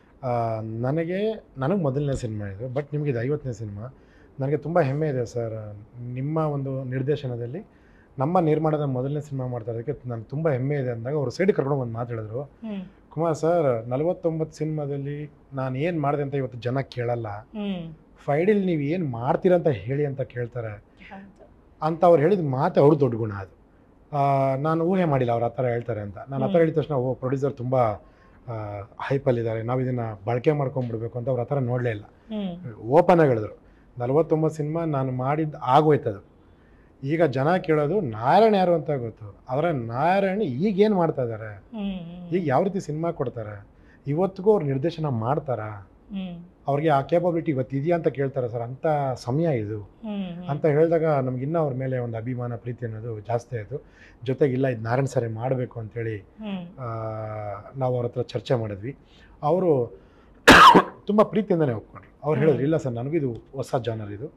ನನಗೆ ಮೊದಲನೇ ಸಿನಿಮಾ ಇದು, ಬಟ್ ನಿಮಗೆ ಇದು 50ನೇ ಸಿನಿಮಾ. ನನಗೆ ತುಂಬ ಹೆಮ್ಮೆ ಇದೆ ಸರ್, ನಿಮ್ಮ ಒಂದು ನಿರ್ದೇಶನದಲ್ಲಿ ನಮ್ಮ ನಿರ್ಮಾಣದ ಮೊದಲನೇ ಸಿನಿಮಾ ಮಾಡ್ತಾ ಇರೋದಕ್ಕೆ ನನಗೆ ತುಂಬ ಹೆಮ್ಮೆ ಇದೆ ಅಂದಾಗ ಅವರು ಸೈಡ್ ಕರ್ಕೊಂಡು ಒಂದು ಮಾತು ಹೇಳಿದ್ರು, ಕುಮಾರ್ ಸರ್ 49 ಸಿನಿಮಾದಲ್ಲಿ ನಾನು ಏನು ಮಾಡಿದೆ ಅಂತ ಇವತ್ತು ಜನ ಕೇಳಲ್ಲ, ಫೈಡಲ್ಲಿ ನೀವು ಏನು ಮಾಡ್ತೀರಾ ಅಂತ ಹೇಳಿ ಅಂತ ಕೇಳ್ತಾರೆ ಅಂತ ಅವ್ರು ಹೇಳಿದ ಮಾತು ಅವ್ರು ದೊಡ್ಡ ಗುಣ. ಅದು ನಾನು ಊಹೆ ಮಾಡಿಲ್ಲ ಅವ್ರು ಆ ಥರ ಹೇಳ್ತಾರೆ ಅಂತ. ನಾನು ಆ ಥರ ಹೇಳಿದ ತಕ್ಷಣ ಪ್ರೊಡ್ಯೂಸರ್ ತುಂಬ ಹೈಪಲ್ಲಿದ್ದಾರೆ, ನಾವು ಇದನ್ನು ಬಳಕೆ ಮಾಡ್ಕೊಂಡ್ಬಿಡ್ಬೇಕು ಅಂತ ಅವ್ರು ಆ ಥರ ನೋಡಲೇ ಇಲ್ಲ. ಓಪನ್ ಆಗಿ ಹೇಳಿದ್ರು, 49 ಸಿನಿಮಾ ನಾನು ಮಾಡಿದ್ದು ಆಗೋಯ್ತದು, ಈಗ ಜನ ಕೇಳೋದು ನಾರಾಯಣ ಯಾರು ಅಂತ ಗೊತ್ತು, ಅವರ ನಾರಾಯಣ ಈಗೇನು ಮಾಡ್ತಾ ಇದ್ದಾರೆ, ಈಗ ಯಾವ ರೀತಿ ಸಿನಿಮಾ ಕೊಡ್ತಾರೆ, ಇವತ್ತಿಗೂ ಅವ್ರು ನಿರ್ದೇಶನ ಮಾಡ್ತಾರಾ, ಅವ್ರಿಗೆ ಆ ಕೇಪಬಿಲಿಟಿ ಇವತ್ತು ಇದೆಯಾ ಅಂತ ಕೇಳ್ತಾರೆ ಸರ್, ಅಂಥ ಸಮಯ ಇದು ಅಂತ ಹೇಳಿದಾಗ ನಮಗಿನ್ನ ಅವ್ರ ಮೇಲೆ ಒಂದು ಅಭಿಮಾನ ಪ್ರೀತಿ ಅನ್ನೋದು ಜಾಸ್ತಿ ಆಯಿತು. ಜೊತೆಗೆ ಇಲ್ಲ ಇದು ನಾರಾಯಣ್ ಸರಿ ಮಾಡಬೇಕು ಅಂತೇಳಿ ನಾವು ಅವ್ರ ಹತ್ರ ಚರ್ಚೆ ಮಾಡಿದ್ವಿ. ಅವರು ತುಂಬ ಪ್ರೀತಿಯಿಂದನೇ ಒಪ್ಕೊಂಡ್ರು. ಅವ್ರು ಹೇಳಿದ್ರು, ಇಲ್ಲ ಸರ್ ನನಗಿದು ಹೊಸ ಜಾನರ್, ಇದು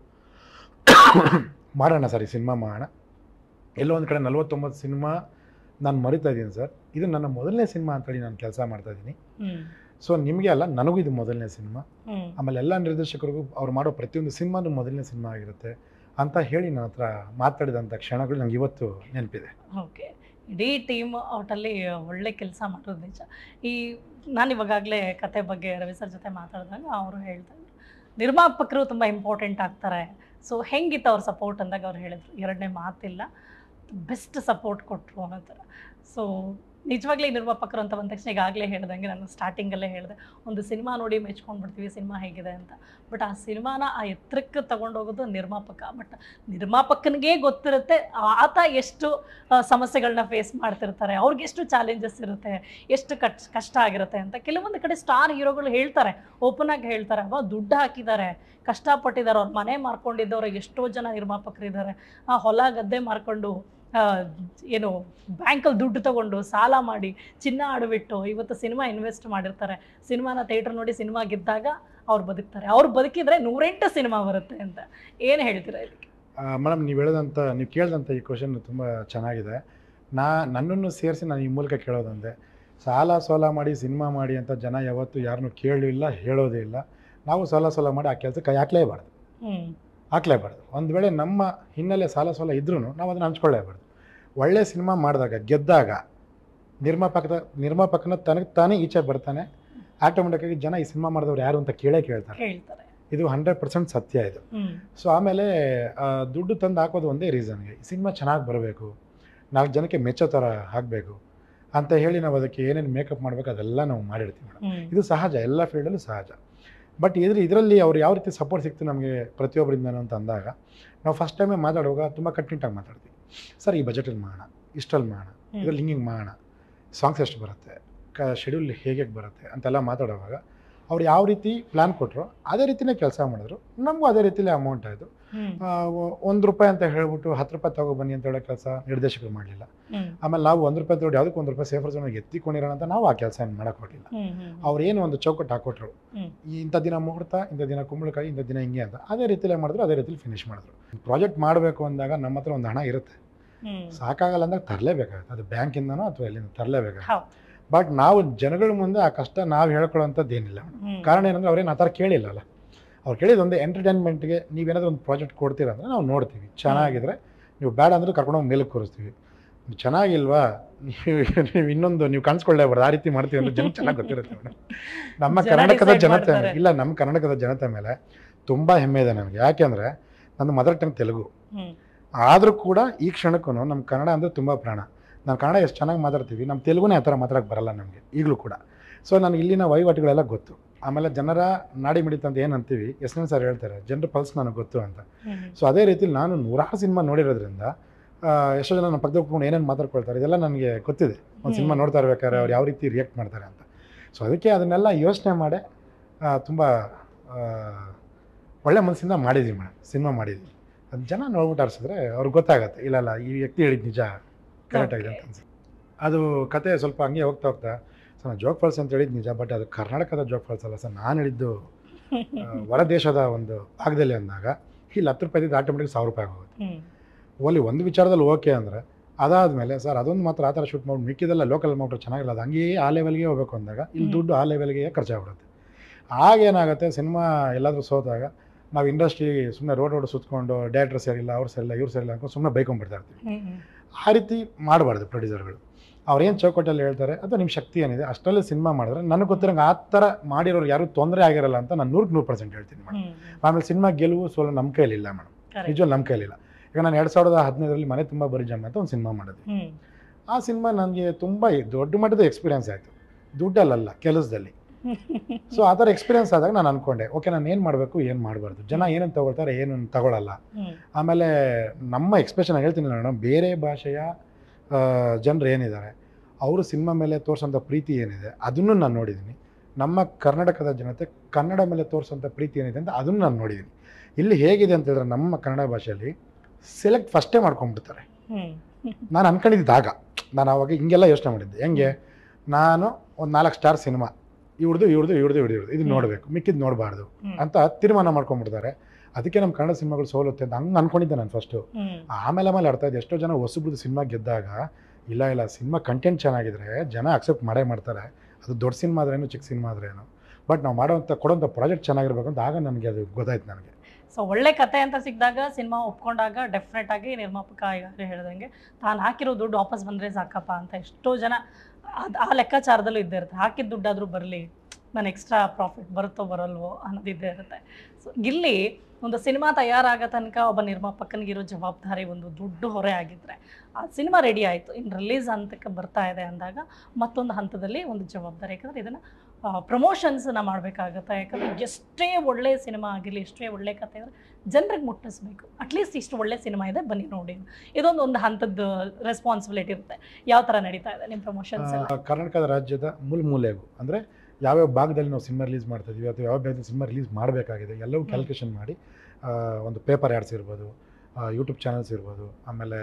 ಮಾಡೋಣ ಸರ್, ಈ ಸಿನಿಮಾ ಮಾಡೋಣ. ಎಲ್ಲೋ ಒಂದು ಕಡೆ 49 ಸಿನಿಮಾ ನಾನು ಮರಿತಾ ಇದ್ದೀನಿ ಸರ್, ಇದು ನನ್ನ ಮೊದಲನೇ ಸಿನಿಮಾ ಅಂತೇಳಿ ನಾನು ಕೆಲಸ ಮಾಡ್ತಾಯಿದ್ದೀನಿ. ಸೊ ನಿಮಗೆ ಅಲ್ಲ, ನನಗೂ ಇದು ಮೊದಲನೇ ಸಿನಿಮಾ. ಆಮೇಲೆ ಎಲ್ಲ ನಿರ್ದೇಶಕರಿಗೂ ಅವ್ರು ಮಾಡೋ ಪ್ರತಿಯೊಂದು ಸಿನಿಮಾನು ಮೊದಲನೇ ಸಿನಿಮಾ ಆಗಿರುತ್ತೆ ಅಂತ ಹೇಳಿ ನನ್ನ ಹತ್ರ ಮಾತಾಡಿದಂಥ ಕ್ಷಣಗಳು ನಂಗೆ ಇವತ್ತು ನೆನಪಿದೆ. ಓಕೆ, ಇಡೀ ಟೀಮ್ ಔಟಲ್ಲಿ ಒಳ್ಳೆ ಕೆಲಸ ಮಾಡೋದು ನಿಜ. ನಾನು ಇವಾಗಲೇ ಕತೆ ಬಗ್ಗೆ ರವಿ ಸರ್ ಜೊತೆ ಮಾತಾಡಿದಾಗ ಅವರು ಹೇಳ್ತಾರೆ ನಿರ್ಮಾಪಕರು ತುಂಬ ಇಂಪಾರ್ಟೆಂಟ್ ಆಗ್ತಾರೆ. ಸೊ ಹೆಂಗಿತ್ತು ಅವ್ರ ಸಪೋರ್ಟ್ ಅಂದಾಗ ಅವ್ರು ಹೇಳಿದ್ರು, ಎರಡನೇ ಮಾತಿಲ್ಲ, ಬೆಸ್ಟ್ ಸಪೋರ್ಟ್ ಕೊಟ್ಟರು ಅನ್ನೋ ಥರ. ಸೊ ನಿಜವಾಗ್ಲೂ ನಿರ್ಮಾಪಕರು ಅಂತ ಬಂದ ತಕ್ಷಣ ಈಗಾಗಲೇ ಹೇಳ್ದಂಗೆ ನಾನು ಸ್ಟಾರ್ಟಿಂಗಲ್ಲೇ ಹೇಳಿದೆ, ಒಂದು ಸಿನಿಮಾ ನೋಡಿ ಮೆಚ್ಕೊಂಡ್ಬಿಡ್ತೀವಿ ಸಿನಿಮಾ ಹೇಗಿದೆ ಅಂತ. ಬಟ್ ಆ ಸಿನಿಮಾನ ಆ ಎತ್ತರಕ್ಕೆ ತಗೊಂಡೋಗೋದು ನಿರ್ಮಾಪಕ. ಬಟ್ ನಿರ್ಮಾಪಕನಿಗೆ ಗೊತ್ತಿರುತ್ತೆ ಆತ ಎಷ್ಟು ಸಮಸ್ಯೆಗಳನ್ನ ಫೇಸ್ ಮಾಡ್ತಿರ್ತಾರೆ, ಅವ್ರಿಗೆ ಎಷ್ಟು ಚಾಲೆಂಜಸ್ ಇರುತ್ತೆ, ಎಷ್ಟು ಕಷ್ಟ ಆಗಿರುತ್ತೆ ಅಂತ. ಕೆಲವೊಂದು ಕಡೆ ಸ್ಟಾರ್ ಹೀರೋಗಳು ಹೇಳ್ತಾರೆ, ಓಪನ್ ಆಗಿ ಹೇಳ್ತಾರೆ, ದುಡ್ಡು ಹಾಕಿದ್ದಾರೆ, ಕಷ್ಟಪಟ್ಟಿದ್ದಾರೆ, ಅವ್ರ ಮನೆ ಮಾರ್ಕೊಂಡಿದ್ದವ್ರು ಎಷ್ಟೋ ಜನ ನಿರ್ಮಾಪಕರಿದ್ದಾರೆ, ಹೊಲ ಗದ್ದೆ ಮಾರ್ಕೊಂಡು ಏನು ಬ್ಯಾಂಕಲ್ಲಿ ದುಡ್ಡು ತಗೊಂಡು ಸಾಲ ಮಾಡಿ ಚಿನ್ನ ಆಡುಬಿಟ್ಟು ಇವತ್ತು ಸಿನಿಮಾ ಇನ್ವೆಸ್ಟ್ ಮಾಡಿರ್ತಾರೆ, ಸಿನಿಮಾನ ಥಿಯೇಟರ್ ನೋಡಿ ಸಿನಿಮಾ ಗೆದ್ದಾಗ ಅವ್ರು ಬದುಕ್ತಾರೆ, ಅವ್ರು ಬದುಕಿದ್ರೆ 108 ಸಿನಿಮಾ ಬರುತ್ತೆ ಅಂತ. ಏನು ಹೇಳ್ತೀರಾ ಇದಕ್ಕೆ? ಮೇಡಮ್, ನೀವು ಕೇಳಿದಂಥ ಈ ಕ್ವಶನ್ ತುಂಬ ಚೆನ್ನಾಗಿದೆ. ನನ್ನನ್ನು ಸೇರಿಸಿ ನಾನು ಈ ಮೂಲಕ ಕೇಳೋದಂದೆ, ಸಾಲ ಸೋಲ ಮಾಡಿ ಸಿನಿಮಾ ಮಾಡಿ ಅಂತ ಜನ ಯಾವತ್ತೂ ಯಾರನ್ನೂ ಕೇಳಲಿಲ್ಲ, ಹೇಳೋದೇ ಇಲ್ಲ. ನಾವು ಸಾಲ ಮಾಡಿ ಆ ಕೆಲಸಕ್ಕೆ ಹಾಕ್ಲೇಬಾರ್ದು. ಒಂದು ವೇಳೆ ನಮ್ಮ ಹಿನ್ನೆಲೆ ಸಾಲ ಸೋಲ ಇದ್ರೂ ನಾವು ಅದನ್ನು ಹಂಚ್ಕೊಳ್ಳೇಬಾರ್ದು. ಒಳ್ಳೆ ಸಿನಿಮಾ ಮಾಡಿದಾಗ ಗೆದ್ದಾಗ ನಿರ್ಮಾಪಕನ ತನಗೆ ತಾನೇ ಈಚೆ ಬರ್ತಾನೆ. ಆಟೋಮೆಟಿಕ್ಕಾಗಿ ಜನ ಈ ಸಿನಿಮಾ ಮಾಡಿದವ್ರು ಯಾರು ಅಂತ ಕೇಳ್ತಾರೆ. ಇದು 100% ಸತ್ಯ ಇದು. ಸೊ ಆಮೇಲೆ ದುಡ್ಡು ತಂದು ಹಾಕೋದು ಒಂದೇ ರೀಸನ್ಗೆ, ಈ ಸಿನಿಮಾ ಚೆನ್ನಾಗಿ ಬರಬೇಕು, 4 ಜನಕ್ಕೆ ಮೆಚ್ಚೋ ಥರ ಆಗಬೇಕು ಅಂತ ಹೇಳಿ ನಾವು ಅದಕ್ಕೆ ಏನೇನು ಮೇಕಪ್ ಮಾಡಬೇಕು ಅದೆಲ್ಲ ನಾವು ಮಾಡಿರ್ತೀವಿ ಮೇಡಮ್. ಇದು ಸಹಜ, ಎಲ್ಲ ಫೀಲ್ಡಲ್ಲೂ ಸಹಜ. ಬಟ್ ಇದರಲ್ಲಿ ಅವ್ರು ಯಾವ ರೀತಿ ಸಪೋರ್ಟ್ ಸಿಕ್ತು ನಮಗೆ ಪ್ರತಿಯೊಬ್ಬರಿಂದನೂ ಅಂತ ಅಂದಾಗ ನಾವು ಫಸ್ಟ್ ಟೈಮೇ ಮಾತಾಡುವಾಗ ತುಂಬ ಕಟ್ಟುನಿಟ್ಟಾಗಿ ಮಾತಾಡ್ತೀವಿ. ಸರ್ ಈ ಬಜೆಟಲ್ಲಿ ಮಾಡೋಣ, ಇಷ್ಟಲ್ಲಿ ಮಾಡೋಣ, ಇದರಲ್ಲಿ ಹಿಂಗೆ ಮಾಡೋಣ, ಸಾಂಗ್ಸ್ ಎಷ್ಟು ಬರುತ್ತೆ, ಶೆಡ್ಯೂಲ್ ಹೇಗೆ ಬರುತ್ತೆ ಅಂತೆಲ್ಲ ಮಾತಾಡುವಾಗ ಅವ್ರು ಯಾವ ರೀತಿ ಪ್ಲ್ಯಾನ್ ಕೊಟ್ಟರು ಅದೇ ರೀತಿಯೇ ಕೆಲಸ ಮಾಡಿದ್ರು. ನಮಗೂ ಅದೇ ರೀತಿಯಲ್ಲೇ ಅಮೌಂಟ್ ಆಯಿತು. ₹1 ಅಂತ ಹೇಳ್ಬಿಟ್ಟು ₹10 ತಗೊಬನ್ನಿ ಅಂತ ಹೇಳೋ ಕೆಲಸ ನಿರ್ದೇಶಕರು ಮಾಡಲಿಲ್ಲ. ಆಮೇಲೆ ನಾವು ₹1 ತಗೊಂಡು ಯಾವುದಕ್ಕೆ ₹1 ಸೇಫರ್ ಝೋನ್ ಎತ್ತಿಕೊಂಡಿರೋಣ ಅಂತ ನಾವು ಆ ಕೆಲಸ ಏನು ಮಾಡೋಕೆ ಕೊಟ್ಟಿಲ್ಲ. ಅವ್ರೇನು ಒಂದು ಚೌಕಟ್ಟು ಹಾಕೊಟ್ರು, ಇಂಥ ದಿನ ಮುಹೂರ್ತ, ಇಂಥ ದಿನ ಕುಂಬಳಕಾಯಿ, ಇಂಥ ದಿನ ಹಿಂಗೆ ಅಂತ ಅದೇ ರೀತಿಯಲ್ಲೇ ಮಾಡಿದ್ರು, ಅದೇ ರೀತಿಲಿ ಫಿನಿಶ್ ಮಾಡಿದ್ರು. ಪ್ರಾಜೆಕ್ಟ್ ಮಾಡಬೇಕು ಅಂದಾಗ ನಮ್ಮ ಹತ್ರ ಒಂದು ಹಣ ಇರುತ್ತೆ, ಸಾಕಾಗಲ್ಲ ಅಂದಾಗ ತರಲೇಬೇಕಾಗುತ್ತೆ, ಅದು ಬ್ಯಾಂಕಿಂದನೋ ಅಥವಾ ಎಲ್ಲಿಂದ ತರಲೇಬೇಕಾಗುತ್ತೆ. ಬಟ್ ನಾವು ಜನಗಳ ಮುಂದೆ ಆ ಕಷ್ಟ ನಾವು ಹೇಳ್ಕೊಳ್ಳೋಂಥದ್ದು ಏನಿಲ್ಲ. ಕಾರಣ ಏನಂದರೆ ಅವ್ರೇನು ಆ ಥರ ಕೇಳಿಲ್ಲಲ್ಲ. ಅವ್ರು ಕೇಳಿದ್ದು ಒಂದು ಎಂಟರ್ಟೈನ್ಮೆಂಟ್ಗೆ ನೀವೇನಾದರೂ ಒಂದು ಪ್ರಾಜೆಕ್ಟ್ ಕೊಡ್ತೀರ ಅಂದರೆ ನಾವು ನೋಡ್ತೀವಿ, ಚೆನ್ನಾಗಿದ್ರೆ ನೀವು ಬೇಡ ಅಂದರೂ ಕರ್ಕೊಂಡೋಗಿ ಮೇಲಕ್ಕೆ ಕೂರಿಸ್ತೀವಿ. ಚೆನ್ನಾಗಿಲ್ವಾ ನೀವು ಇನ್ನೊಂದು ನೀವು ಕಾಣಿಸ್ಕೊಳ್ಳೇಬಾರ್ದು, ಆ ರೀತಿ ಮಾಡ್ತೀವಿ ಅಂದರೆ ಜನ ಚೆನ್ನಾಗಿ ಗೊತ್ತಿರುತ್ತೆ ಮೇಡಮ್. ನಮ್ಮ ಕರ್ನಾಟಕದ ಜನತೆ ಇಲ್ಲ, ನಮ್ಮ ಕರ್ನಾಟಕದ ಜನತೆ ಮೇಲೆ ತುಂಬ ಹೆಮ್ಮೆ ಇದೆ ನನಗೆ. ಯಾಕೆಂದರೆ ನನ್ನ ಮದರ್ ಟಂಗ್ ತೆಲುಗು, ಆದರೂ ಕೂಡ ಈ ಕ್ಷಣಕ್ಕೂ ನಮ್ಮ ಕನ್ನಡ ಅಂದರೆ ತುಂಬ ಪ್ರಾಣ. ನಾವು ಕನ್ನಡ ಎಷ್ಟು ಚೆನ್ನಾಗಿ ಮಾತಾಡ್ತೀವಿ, ನಮ್ಮ ತೆಲುಗುನೇ ಆ ಥರ ಮಾತಾಡೋಕ್ಕೆ ಬರಲ್ಲ ನಮಗೆ ಈಗಲೂ ಕೂಡ. ಸೊ ನನಗೆ ಇಲ್ಲಿನ ವಹಿವಾಟುಗಳೆಲ್ಲ ಗೊತ್ತು. ಆಮೇಲೆ ಜನರ ನಾಡಿ ಮಿಡಿತ ಅಂತ ಏನು ಅಂತೀವಿ, ಎಸ್.ಎನ್. ಸರ್ ಹೇಳ್ತಾರೆ ಜನರ ಪಲ್ಸ್ ನನಗೆ ಗೊತ್ತು ಅಂತ. ಸೊ ಅದೇ ರೀತಿಲಿ ನಾನು 100 ಸಿನಿಮಾ ನೋಡಿರೋದ್ರಿಂದ ಎಷ್ಟೋ ಜನ ನಮ್ಮ ಪಕ್ಕದ ಕೂತ್ಕೊಂಡು ಏನೇನು ಮಾತಾಡ್ಕೊಳ್ತಾರೆ ಇದೆಲ್ಲ ನನಗೆ ಗೊತ್ತಿದೆ. ಒಂದು ಸಿನಿಮಾ ನೋಡ್ತಾ ಇರ್ಬೇಕಾದ್ರೆ ಅವ್ರು ಯಾವ ರೀತಿ ರಿಯಾಕ್ಟ್ ಮಾಡ್ತಾರೆ ಅಂತ. ಸೊ ಅದಕ್ಕೆ ಅದನ್ನೆಲ್ಲ ಯೋಚನೆ ಮಾಡಿ ತುಂಬ ಒಳ್ಳೆ ಮನಸ್ಸಿಂದ ಮಾಡಿದ್ದೀವಿ ಮೇಡಮ್, ಸಿನಿಮಾ ಮಾಡಿದ್ದೀವಿ. ಅದು ಜನ ನೋಡ್ಬಿಟ್ಟು ಆರಿಸಿದ್ರೆ ಅವ್ರಿಗೆ ಗೊತ್ತಾಗುತ್ತೆ, ಇಲ್ಲ ಈ ವ್ಯಕ್ತಿ ಹೇಳಿದ ನಿಜ ಕರೆಕ್ಟ್ ಆಗಿದೆ ಅಂತ ಅನ್ಸುತ್ತೆ. ಅದು ಕತೆ ಸ್ವಲ್ಪ ಹಂಗೆ ಹೋಗ್ತಾ ಸರ್ ನಾನು ಜೋಗ್ ಫಾಲ್ಸ್ ಅಂತ ಹೇಳಿದ್ದು ನಿಜ, ಬಟ್ ಅದು ಕರ್ನಾಟಕದ ಜೋಗ್ ಫಾಲ್ಸ್ ಅಲ್ಲ ಸರ್. ನಾನು ಹೇಳಿದ್ದು ಹೊರ ದೇಶದ ಒಂದು ಭಾಗದಲ್ಲಿ ಅಂದಾಗ ಇಲ್ಲಿ ₹10 ಆಟೋಮೆಟಿಕ್ ₹1000 ಆಗೋಗುತ್ತೆ. ಅಲ್ಲಿ ಒಂದು ವಿಚಾರದಲ್ಲಿ ಓಕೆ ಅಂದರೆ ಅದಾದಮೇಲೆ ಸರ್ ಅದೊಂದು ಮಾತ್ರ ಆ ಥರ ಶೂಟ್ ಮಾಡಿ ಮಿಕ್ಕಿದೆಲ್ಲ ಲೋಕಲ್ ಅಮೌಂಟ್ ಚೆನ್ನಾಗಿಲ್ಲ, ಅದು ಹಂಗೆ ಆ ಲೆವೆಲ್ಗೆ ಹೋಗಬೇಕು ಅಂದಾಗ ಇಲ್ಲಿ ದುಡ್ಡು ಆ ಲೆವೆಲ್ಗೆ ಖರ್ಚಾಗ್ಬಿಡುತ್ತೆ. ಆಗೇನಾಗುತ್ತೆ, ಸಿನಿಮಾ ಎಲ್ಲಾದರೂ ಸೋತಾಗ ನಾವು ಇಂಡಸ್ಟ್ರಿ ಸುಮ್ಮನೆ ರೋಡ್ ಸುತ್ಕೊಂಡು ಡೈರೆಕ್ಟರ್ ಸರಿಯಿಲ್ಲ, ಅವ್ರು ಸರಿಯಿಲ್ಲ, ಇವ್ರು ಸರಿಯಿಲ್ಲ ಅಂದ್ಕೊಂಡು ಸುಮ್ಮನೆ ಬೈಕೊಂಡ್ಬಿಡ್ತಾ ಇರ್ತೀವಿ. ಆ ರೀತಿ ಮಾಡಬಾರ್ದು ಪ್ರೊಡ್ಯೂಸರ್ಗಳು. ಅವ್ರೇನು ಚೌಕಟ್ಟಲ್ಲಿ ಹೇಳ್ತಾರೆ ಅದು ನಿಮ್ಮ ಶಕ್ತಿ ಏನಿದೆ ಅಷ್ಟರಲ್ಲಿ ಸಿನಿಮಾ ಮಾಡಿದ್ರೆ ನನಗೆ ಗೊತ್ತಿರೋಂಗೆ ಆ ಥರ ಮಾಡಿರೋರು ಯಾರೂ ತೊಂದರೆ ಆಗಿರಲ್ಲ ಅಂತ ನಾನು 100% ಹೇಳ್ತೀನಿ ಮೇಡಮ್. ಆಮೇಲೆ ಸಿನಿಮಾ ಗೆಲುವು ಸೋಲು ನಮ್ಮ ಕೈಲಿಲ್ಲ ಮೇಡಮ್, ನಿಜವಲ್ಲ ನಮ್ಮ ಕೈಲಿಲ್ಲ. ಈಗ ನಾನು 2015ರಲ್ಲಿ ಮನೆ ತುಂಬ ಬರೀ ಜಮ್ಮ ಅಂತ ಒಂದು ಸಿನಿಮಾ ಮಾಡಿದ್ವಿ. ಆ ಸಿನಿಮಾ ನನಗೆ ತುಂಬ ದೊಡ್ಡ ಮಟ್ಟದ ಎಕ್ಸ್ಪೀರಿಯನ್ಸ್ ಆಯಿತು, ದುಡ್ಡಲ್ಲ ಕೆಲಸದಲ್ಲಿ. ಸೊ ಆ ಥರ ಎಕ್ಸ್ಪೀರಿಯನ್ಸ್ ಆದಾಗ ನಾನು ಅಂದ್ಕೊಂಡೆ ಓಕೆ ನಾನು ಏನು ಮಾಡಬೇಕು ಏನು ಮಾಡಬಾರ್ದು, ಜನ ಏನನ್ನು ತಗೊಳ್ತಾರೆ ಏನನ್ನು ತಗೊಳ್ಳಲ್ಲ. ಆಮೇಲೆ ನಮ್ಮ ಎಕ್ಸ್ಪ್ರೆಷನ್ ಹೇಳ್ತೀನಿ ಮೇಡಮ್, ಬೇರೆ ಭಾಷೆಯ ಜನರು ಏನಿದ್ದಾರೆ ಅವರು ಸಿನಿಮಾ ಮೇಲೆ ತೋರಿಸೋಂಥ ಪ್ರೀತಿ ಏನಿದೆ ಅದನ್ನು ನಾನು ನೋಡಿದ್ದೀನಿ. ನಮ್ಮ ಕರ್ನಾಟಕದ ಜನತೆ ಕನ್ನಡ ಮೇಲೆ ತೋರಿಸೋಂಥ ಪ್ರೀತಿ ಏನಿದೆ ಅಂತ ಅದನ್ನು ನಾನು ನೋಡಿದ್ದೀನಿ. ಇಲ್ಲಿ ಹೇಗಿದೆ ಅಂತ ಹೇಳಿದ್ರೆ ನಮ್ಮ ಕನ್ನಡ ಭಾಷೆಯಲ್ಲಿ ಸೆಲೆಕ್ಟ್ ಫಸ್ಟೇ ಮಾಡ್ಕೊಂಡ್ಬಿಡ್ತಾರೆ. ನಾನು ಅನ್ಕೊಂಡಿದ್ದಾಗ ನಾನು ಅವಾಗ ಹಿಂಗೆಲ್ಲ ಯೋಚನೆ ಮಾಡಿದ್ದೆ, ಹೆಂಗೆ ನಾನು ಒಂದು 4 ಸ್ಟಾರ್ ಸಿನಿಮಾ ಇವ್ರದ್ದು ಇದು ನೋಡಬೇಕು, ಮಿಕ್ಕಿದ್ದು ನೋಡಬಾರ್ದು ಅಂತ ತೀರ್ಮಾನ ಮಾಡ್ಕೊಂಡ್ಬಿಡ್ತಾರೆ. ಅದಕ್ಕೆ ನಮ್ಮ ಕನ್ನಡ ಸಿನಿಮಾಗಳು ಸೋಲುತ್ತೆ ಅಂತ ಹಂಗೆ ಅನ್ಕೊಂಡಿದ್ದೆ ನಾನು ಫಸ್ಟು. ಆಮೇಲೆ ಅರ್ಥ ಇದೆ, ಎಷ್ಟೋ ಜನ ಹೊಸಬ್ರದ್ದು ಸಿನಿಮಾ ಗೆದ್ದಾಗ ಇಲ್ಲ ಸಿನಿಮಾ ಕಂಟೆಂಟ್ ಚೆನ್ನಾಗಿದ್ರೆ ಜನ ಅಕ್ಸೆಪ್ಟ್ ಮಾಡ್ತಾರೆ. ಅದು ದೊಡ್ಡ ಸಿನಿಮಾ ಆದ್ರೇನು ಚಿಕ್ಕ ಸಿನಿಮಾ ಆದ್ರೇನು, ಬಟ್ ನಾವು ಕೊಡೋಂಥ ಪ್ರಾಜೆಕ್ಟ್ ಚೆನ್ನಾಗಿರ್ಬೇಕು ಅಂತ ಆಗ ನನಗೆ ಅದು ಗೊತ್ತಾಯ್ತು ನನಗೆ. ಸೊ ಒಳ್ಳೆ ಕತೆ ಅಂತ ಸಿಕ್ಕಿದಾಗ ಸಿನಿಮಾ ಒಪ್ಕೊಂಡಾಗ ಡೆಫಿನೆಟ್ ಆಗಿ ನಿರ್ಮಾಪಕ ಈಗಾಗಲೇ ಹೇಳ್ದಂಗೆ ತಾನು ಹಾಕಿರೋ ದುಡ್ಡು ವಾಪಸ್ ಬಂದರೆ ಸಾಕಪ್ಪ ಅಂತ ಎಷ್ಟೋ ಜನ ಆ ಲೆಕ್ಕಾಚಾರದಲ್ಲೂ ಇದ್ದೇ ಇರುತ್ತೆ. ಹಾಕಿದ ದುಡ್ಡಾದರೂ ಬರಲಿ, ನಾನು ಎಕ್ಸ್ಟ್ರಾ ಪ್ರಾಫಿಟ್ ಬರುತ್ತೋ ಬರಲ್ವೋ ಅನ್ನೋದಿದ್ದೇ ಇರುತ್ತೆ. ಸೊ ಇಲ್ಲಿ ಒಂದು ಸಿನಿಮಾ ತಯಾರಾಗೋ ತನಕ ಒಬ್ಬ ನಿರ್ಮಾಪಕನಿಗಿರೋ ಜವಾಬ್ದಾರಿ ಒಂದು ದೊಡ್ಡ ಹೊರೆ ಆಗಿದ್ದರೆ ಆ ಸಿನಿಮಾ ರೆಡಿ ಆಯಿತು, ಇನ್ನು ರಿಲೀಸ್ ಹಂತಕ್ಕೆ ಬರ್ತಾ ಇದೆ ಅಂದಾಗ ಮತ್ತೊಂದು ಹಂತದಲ್ಲಿ ಒಂದು ಜವಾಬ್ದಾರಿ. ಯಾಕಂದರೆ ಇದನ್ನು ಪ್ರಮೋಷನ್ಸನ್ನ ಮಾಡಬೇಕಾಗತ್ತೆ. ಯಾಕಂದರೆ ಎಷ್ಟೇ ಒಳ್ಳೆಯ ಸಿನಿಮಾ ಆಗಿರಲಿ, ಎಷ್ಟೇ ಒಳ್ಳೆ ಕತೆ ಅಂದರೆ ಜನರಿಗೆ ಮುಟ್ಟಿಸ್ಬೇಕು. ಅಟ್ಲೀಸ್ಟ್ ಇಷ್ಟು ಒಳ್ಳೆ ಸಿನಿಮಾ ಇದೆ ಬನ್ನಿ ನೋಡಿ, ಇದೊಂದು ಹಂತದ ರೆಸ್ಪಾನ್ಸಿಬಿಲಿಟಿ ಇರುತ್ತೆ. ಯಾವ ಥರ ನಡೀತಾ ಇದೆ ನಿಮ್ಮ ಪ್ರಮೋಷನ್ಸ್? ಕರ್ನಾಟಕದ ರಾಜ್ಯದ ಮೂಲೆಗೂ ಅಂದರೆ ಯಾವ್ಯಾವ ಭಾಗದಲ್ಲಿ ನಾವು ಸಿನಿಮಾ ರಿಲೀಸ್ ಮಾಡ್ತಾ ಇದ್ದೀವಿ ಅಥವಾ ಯಾವ ಭಾಗದಲ್ಲಿ ಸಿನಿಮಾ ರಿಲೀಸ್ ಮಾಡಬೇಕಾಗಿದೆ ಎಲ್ಲವೂ ಕ್ಯಾಲ್ಕುಲೇಷನ್ ಮಾಡಿ ಒಂದು ಪೇಪರ್ ಆ್ಯಡ್ಸ್ ಇರ್ಬೋದು, ಯೂಟ್ಯೂಬ್ ಚಾನಲ್ಸ್ ಇರ್ಬೋದು, ಆಮೇಲೆ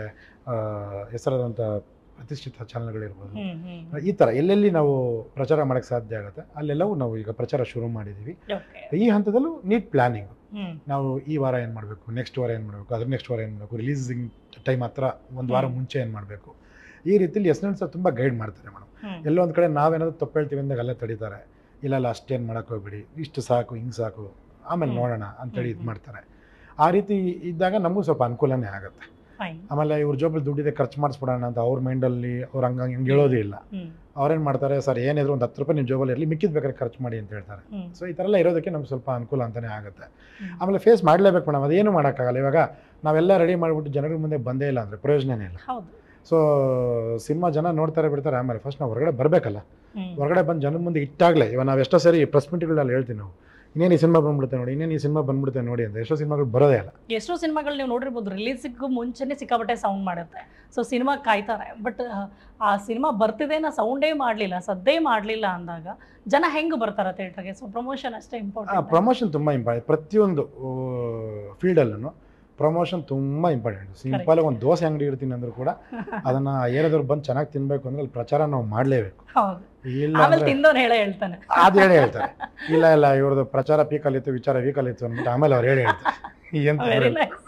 ಹೆಸರಾದಂಥ ಪ್ರತಿಷ್ಠಿತ ಚಾನಲ್ಗಳಿರ್ಬೋದು, ಈ ಥರ ಎಲ್ಲೆಲ್ಲಿ ನಾವು ಪ್ರಚಾರ ಮಾಡೋಕ್ಕೆ ಸಾಧ್ಯ ಆಗುತ್ತೆ ಅಲ್ಲೆಲ್ಲವೂ ನಾವು ಈಗ ಪ್ರಚಾರ ಶುರು ಮಾಡಿದ್ದೀವಿ. ಈ ಹಂತದಲ್ಲೂ ನೀಟ್ ಪ್ಲ್ಯಾನಿಂಗು, ನಾವು ಈ ವಾರ ಏನು ಮಾಡಬೇಕು, ನೆಕ್ಸ್ಟ್ ವಾರ ಏನು ಮಾಡಬೇಕು, ಅದ್ರ ನೆಕ್ಸ್ಟ್ ವಾರ ಏನು ಮಾಡಬೇಕು, ರಿಲೀಸಿಂಗ್ ಟೈಮ್ ಹತ್ರ ಒಂದು ವಾರ ಮುಂಚೆ ಏನು ಮಾಡಬೇಕು, ಈ ರೀತಿಲಿ ಎಸ್.ಎನ್. ಸರ್ ತುಂಬ ಗೈಡ್ ಮಾಡ್ತಾರೆ ಮೇಡಮ್. ಎಲ್ಲೋ ಒಂದು ಕಡೆ ನಾವೇನಾದರೂ ತಪ್ಪು ಹೇಳ್ತೀವಿ ಅಂದಾಗ ಅಲ್ಲೇ ತಡೀತಾರೆ, ಇಲ್ಲ ಅಷ್ಟೇನು ಮಾಡೋಕ್ಕೆ ಹೋಗ್ಬಿಡಿ, ಇಷ್ಟು ಸಾಕು ಹಿಂಗೆ ಸಾಕು ಆಮೇಲೆ ನೋಡೋಣ ಅಂತೇಳಿ ಇದು ಮಾಡ್ತಾರೆ. ಆ ರೀತಿ ಇದ್ದಾಗ ನಮಗೂ ಸ್ವಲ್ಪ ಅನುಕೂಲನೇ ಆಗುತ್ತೆ. ಆಮೇಲೆ ಇವ್ರ ಜೋಬಲ್ಲಿ ದುಡ್ಡಿದೆ ಖರ್ಚು ಮಾಡಿಸ್ಬಿಡೋಣ ಅಂತ ಅವ್ರ ಮೈಂಡಲ್ಲಿ ಅವ್ರು ಹಂಗೆ ಹೇಳೋದೇ ಇಲ್ಲ. ಅವ್ರೇನು ಮಾಡ್ತಾರೆ, ಸರ್ ಏನಿದ್ರು ಒಂದು ₹10 ನಿಮ್ಮ ಜೋಬಲ್ಲಿ ಇರಲಿ, ಮಿಕ್ಕಿದ ಬೇಕಾದ್ರೆ ಖರ್ಚು ಮಾಡಿ ಅಂತ ಹೇಳ್ತಾರೆ. ಸೊ ಈ ಥರ ಎಲ್ಲ ಇರೋದಕ್ಕೆ ನಮ್ಗೆ ಸ್ವಲ್ಪ ಅನುಕೂಲ ಅಂತಲೇ ಆಗುತ್ತೆ. ಆಮೇಲೆ ಫೇಸ್ ಮಾಡಲೇಬೇಕು ಮೇಡಮ್, ಅದೇನು ಮಾಡೋಕ್ಕಾಗಲ್ಲ. ಇವಾಗ ನಾವೆಲ್ಲ ರೆಡಿ ಮಾಡಿಬಿಟ್ಟು ಜನಗಳ ಮುಂದೆ ಬಂದೇ ಇಲ್ಲ ಅಂದರೆ ಪ್ರಯೋಜನನೇ ಇಲ್ಲ. ಸೊ ಸಿನಿಮಾ ಜನ ನೋಡ್ತಾರೆ ಬಿಡ್ತಾರೆ, ಆಮೇಲೆ ಫಸ್ಟ್ ನಾವು ಹೊರಗಡೆ ಬರಬೇಕಲ್ಲ. ಹೊರಗಡೆ ಬಂದು ಜನರ ಮುಂದೆ ಇಟ್ಟಾಗಲೇ ಇವಾಗ ನಾವು ಎಷ್ಟೋ ಸರಿ ಪ್ರೆಸ್ ಮೀಟ್ಗಳಲ್ಲಿ ಹೇಳ್ತೀವಿ, ನಾವು ಇನ್ನೇನು ಈ ಸಿನಿಮಾ ಬಂದ್ಬಿಡುತ್ತೆ ನೋಡಿ, ಇನ್ನೇನು ಈ ಸಿನಿಮಾ ಬಂದ್ಬಿಡುತ್ತೆ ನೋಡಿ ಅಂತ ಎಷ್ಟೋ ಸಿನಿಮಾಗಳು ಬರೋದೇ ಇಲ್ಲ. ಎಷ್ಟೋ ಸಿನಿಮಾಗಳು ನೀವು ನೋಡಿರ್ಬೋದು ರಿಲೀಸಿಗೂ ಮುಂಚೆನೇ ಸಿಕ್ಕಾಪಟ್ಟೆ ಸೌಂಡ್ ಮಾಡುತ್ತೆ. ಸೊ ಸಿನಿಮಾ ಕಾಯ್ತಾರೆ, ಬಟ್ ಆ ಸಿನಿಮಾ ಬರ್ತಿದೆ ನಾ ಸೌಂಡೇ ಮಾಡಲಿಲ್ಲ, ಸದ್ದೇ ಮಾಡಲಿಲ್ಲ ಅಂದಾಗ ಜನ ಹೆಂಗೆ ಬರ್ತಾರೆ ಥಿಯೇಟರ್ಗೆ? ಸೊ ಪ್ರಮೋಷನ್ ಅಷ್ಟೇ ಇಂಪಾರ್ಟೆಂಟ್. ಪ್ರಮೋಷನ್ ತುಂಬ ಇಂಪಾರ್ಟೆಂಟ್. ಪ್ರತಿಯೊಂದು ಫೀಲ್ಡಲ್ಲೂ ಪ್ರಮೋಷನ್ ತುಂಬ ಇಂಪಾರ್ಟೆಂಟ್. ಸಿಂಪಲ್ ಒಂದು ದೋಸೆ ಅಂಗಡಿ ಇರ್ತೀನಿ ಅಂದರೂ ಕೂಡ ಅದನ್ನು ಏನಾದ್ರು ಬಂದು ಚೆನ್ನಾಗಿ ತಿನ್ನಬೇಕು ಅಂದರೆ ಅಲ್ಲಿ ಪ್ರಚಾರ ನಾವು ಮಾಡಲೇಬೇಕು. ಹೌದು, ಇಲ್ಲ ಆಮೇಲೆ ತಿಂದವ್ರು ಹೇಳೇ ಹೇಳ್ತಾನೆ, ಅದು ಹೇಳೇ ಹೇಳ್ತಾರೆ. ಇಲ್ಲ ಇಲ್ಲ ಇವ್ರದ್ದು ಪ್ರಚಾರ ಪೀಕಲ್ಲಿತ್ತು, ವಿಚಾರ ವೀಕಲ್ಲಿತ್ತು ಅಂದ್ಬಿಟ್ಟು ಆಮೇಲೆ ಅವ್ರು ಹೇಳಿ ಹೇಳ್ತಾರೆ. Very nice.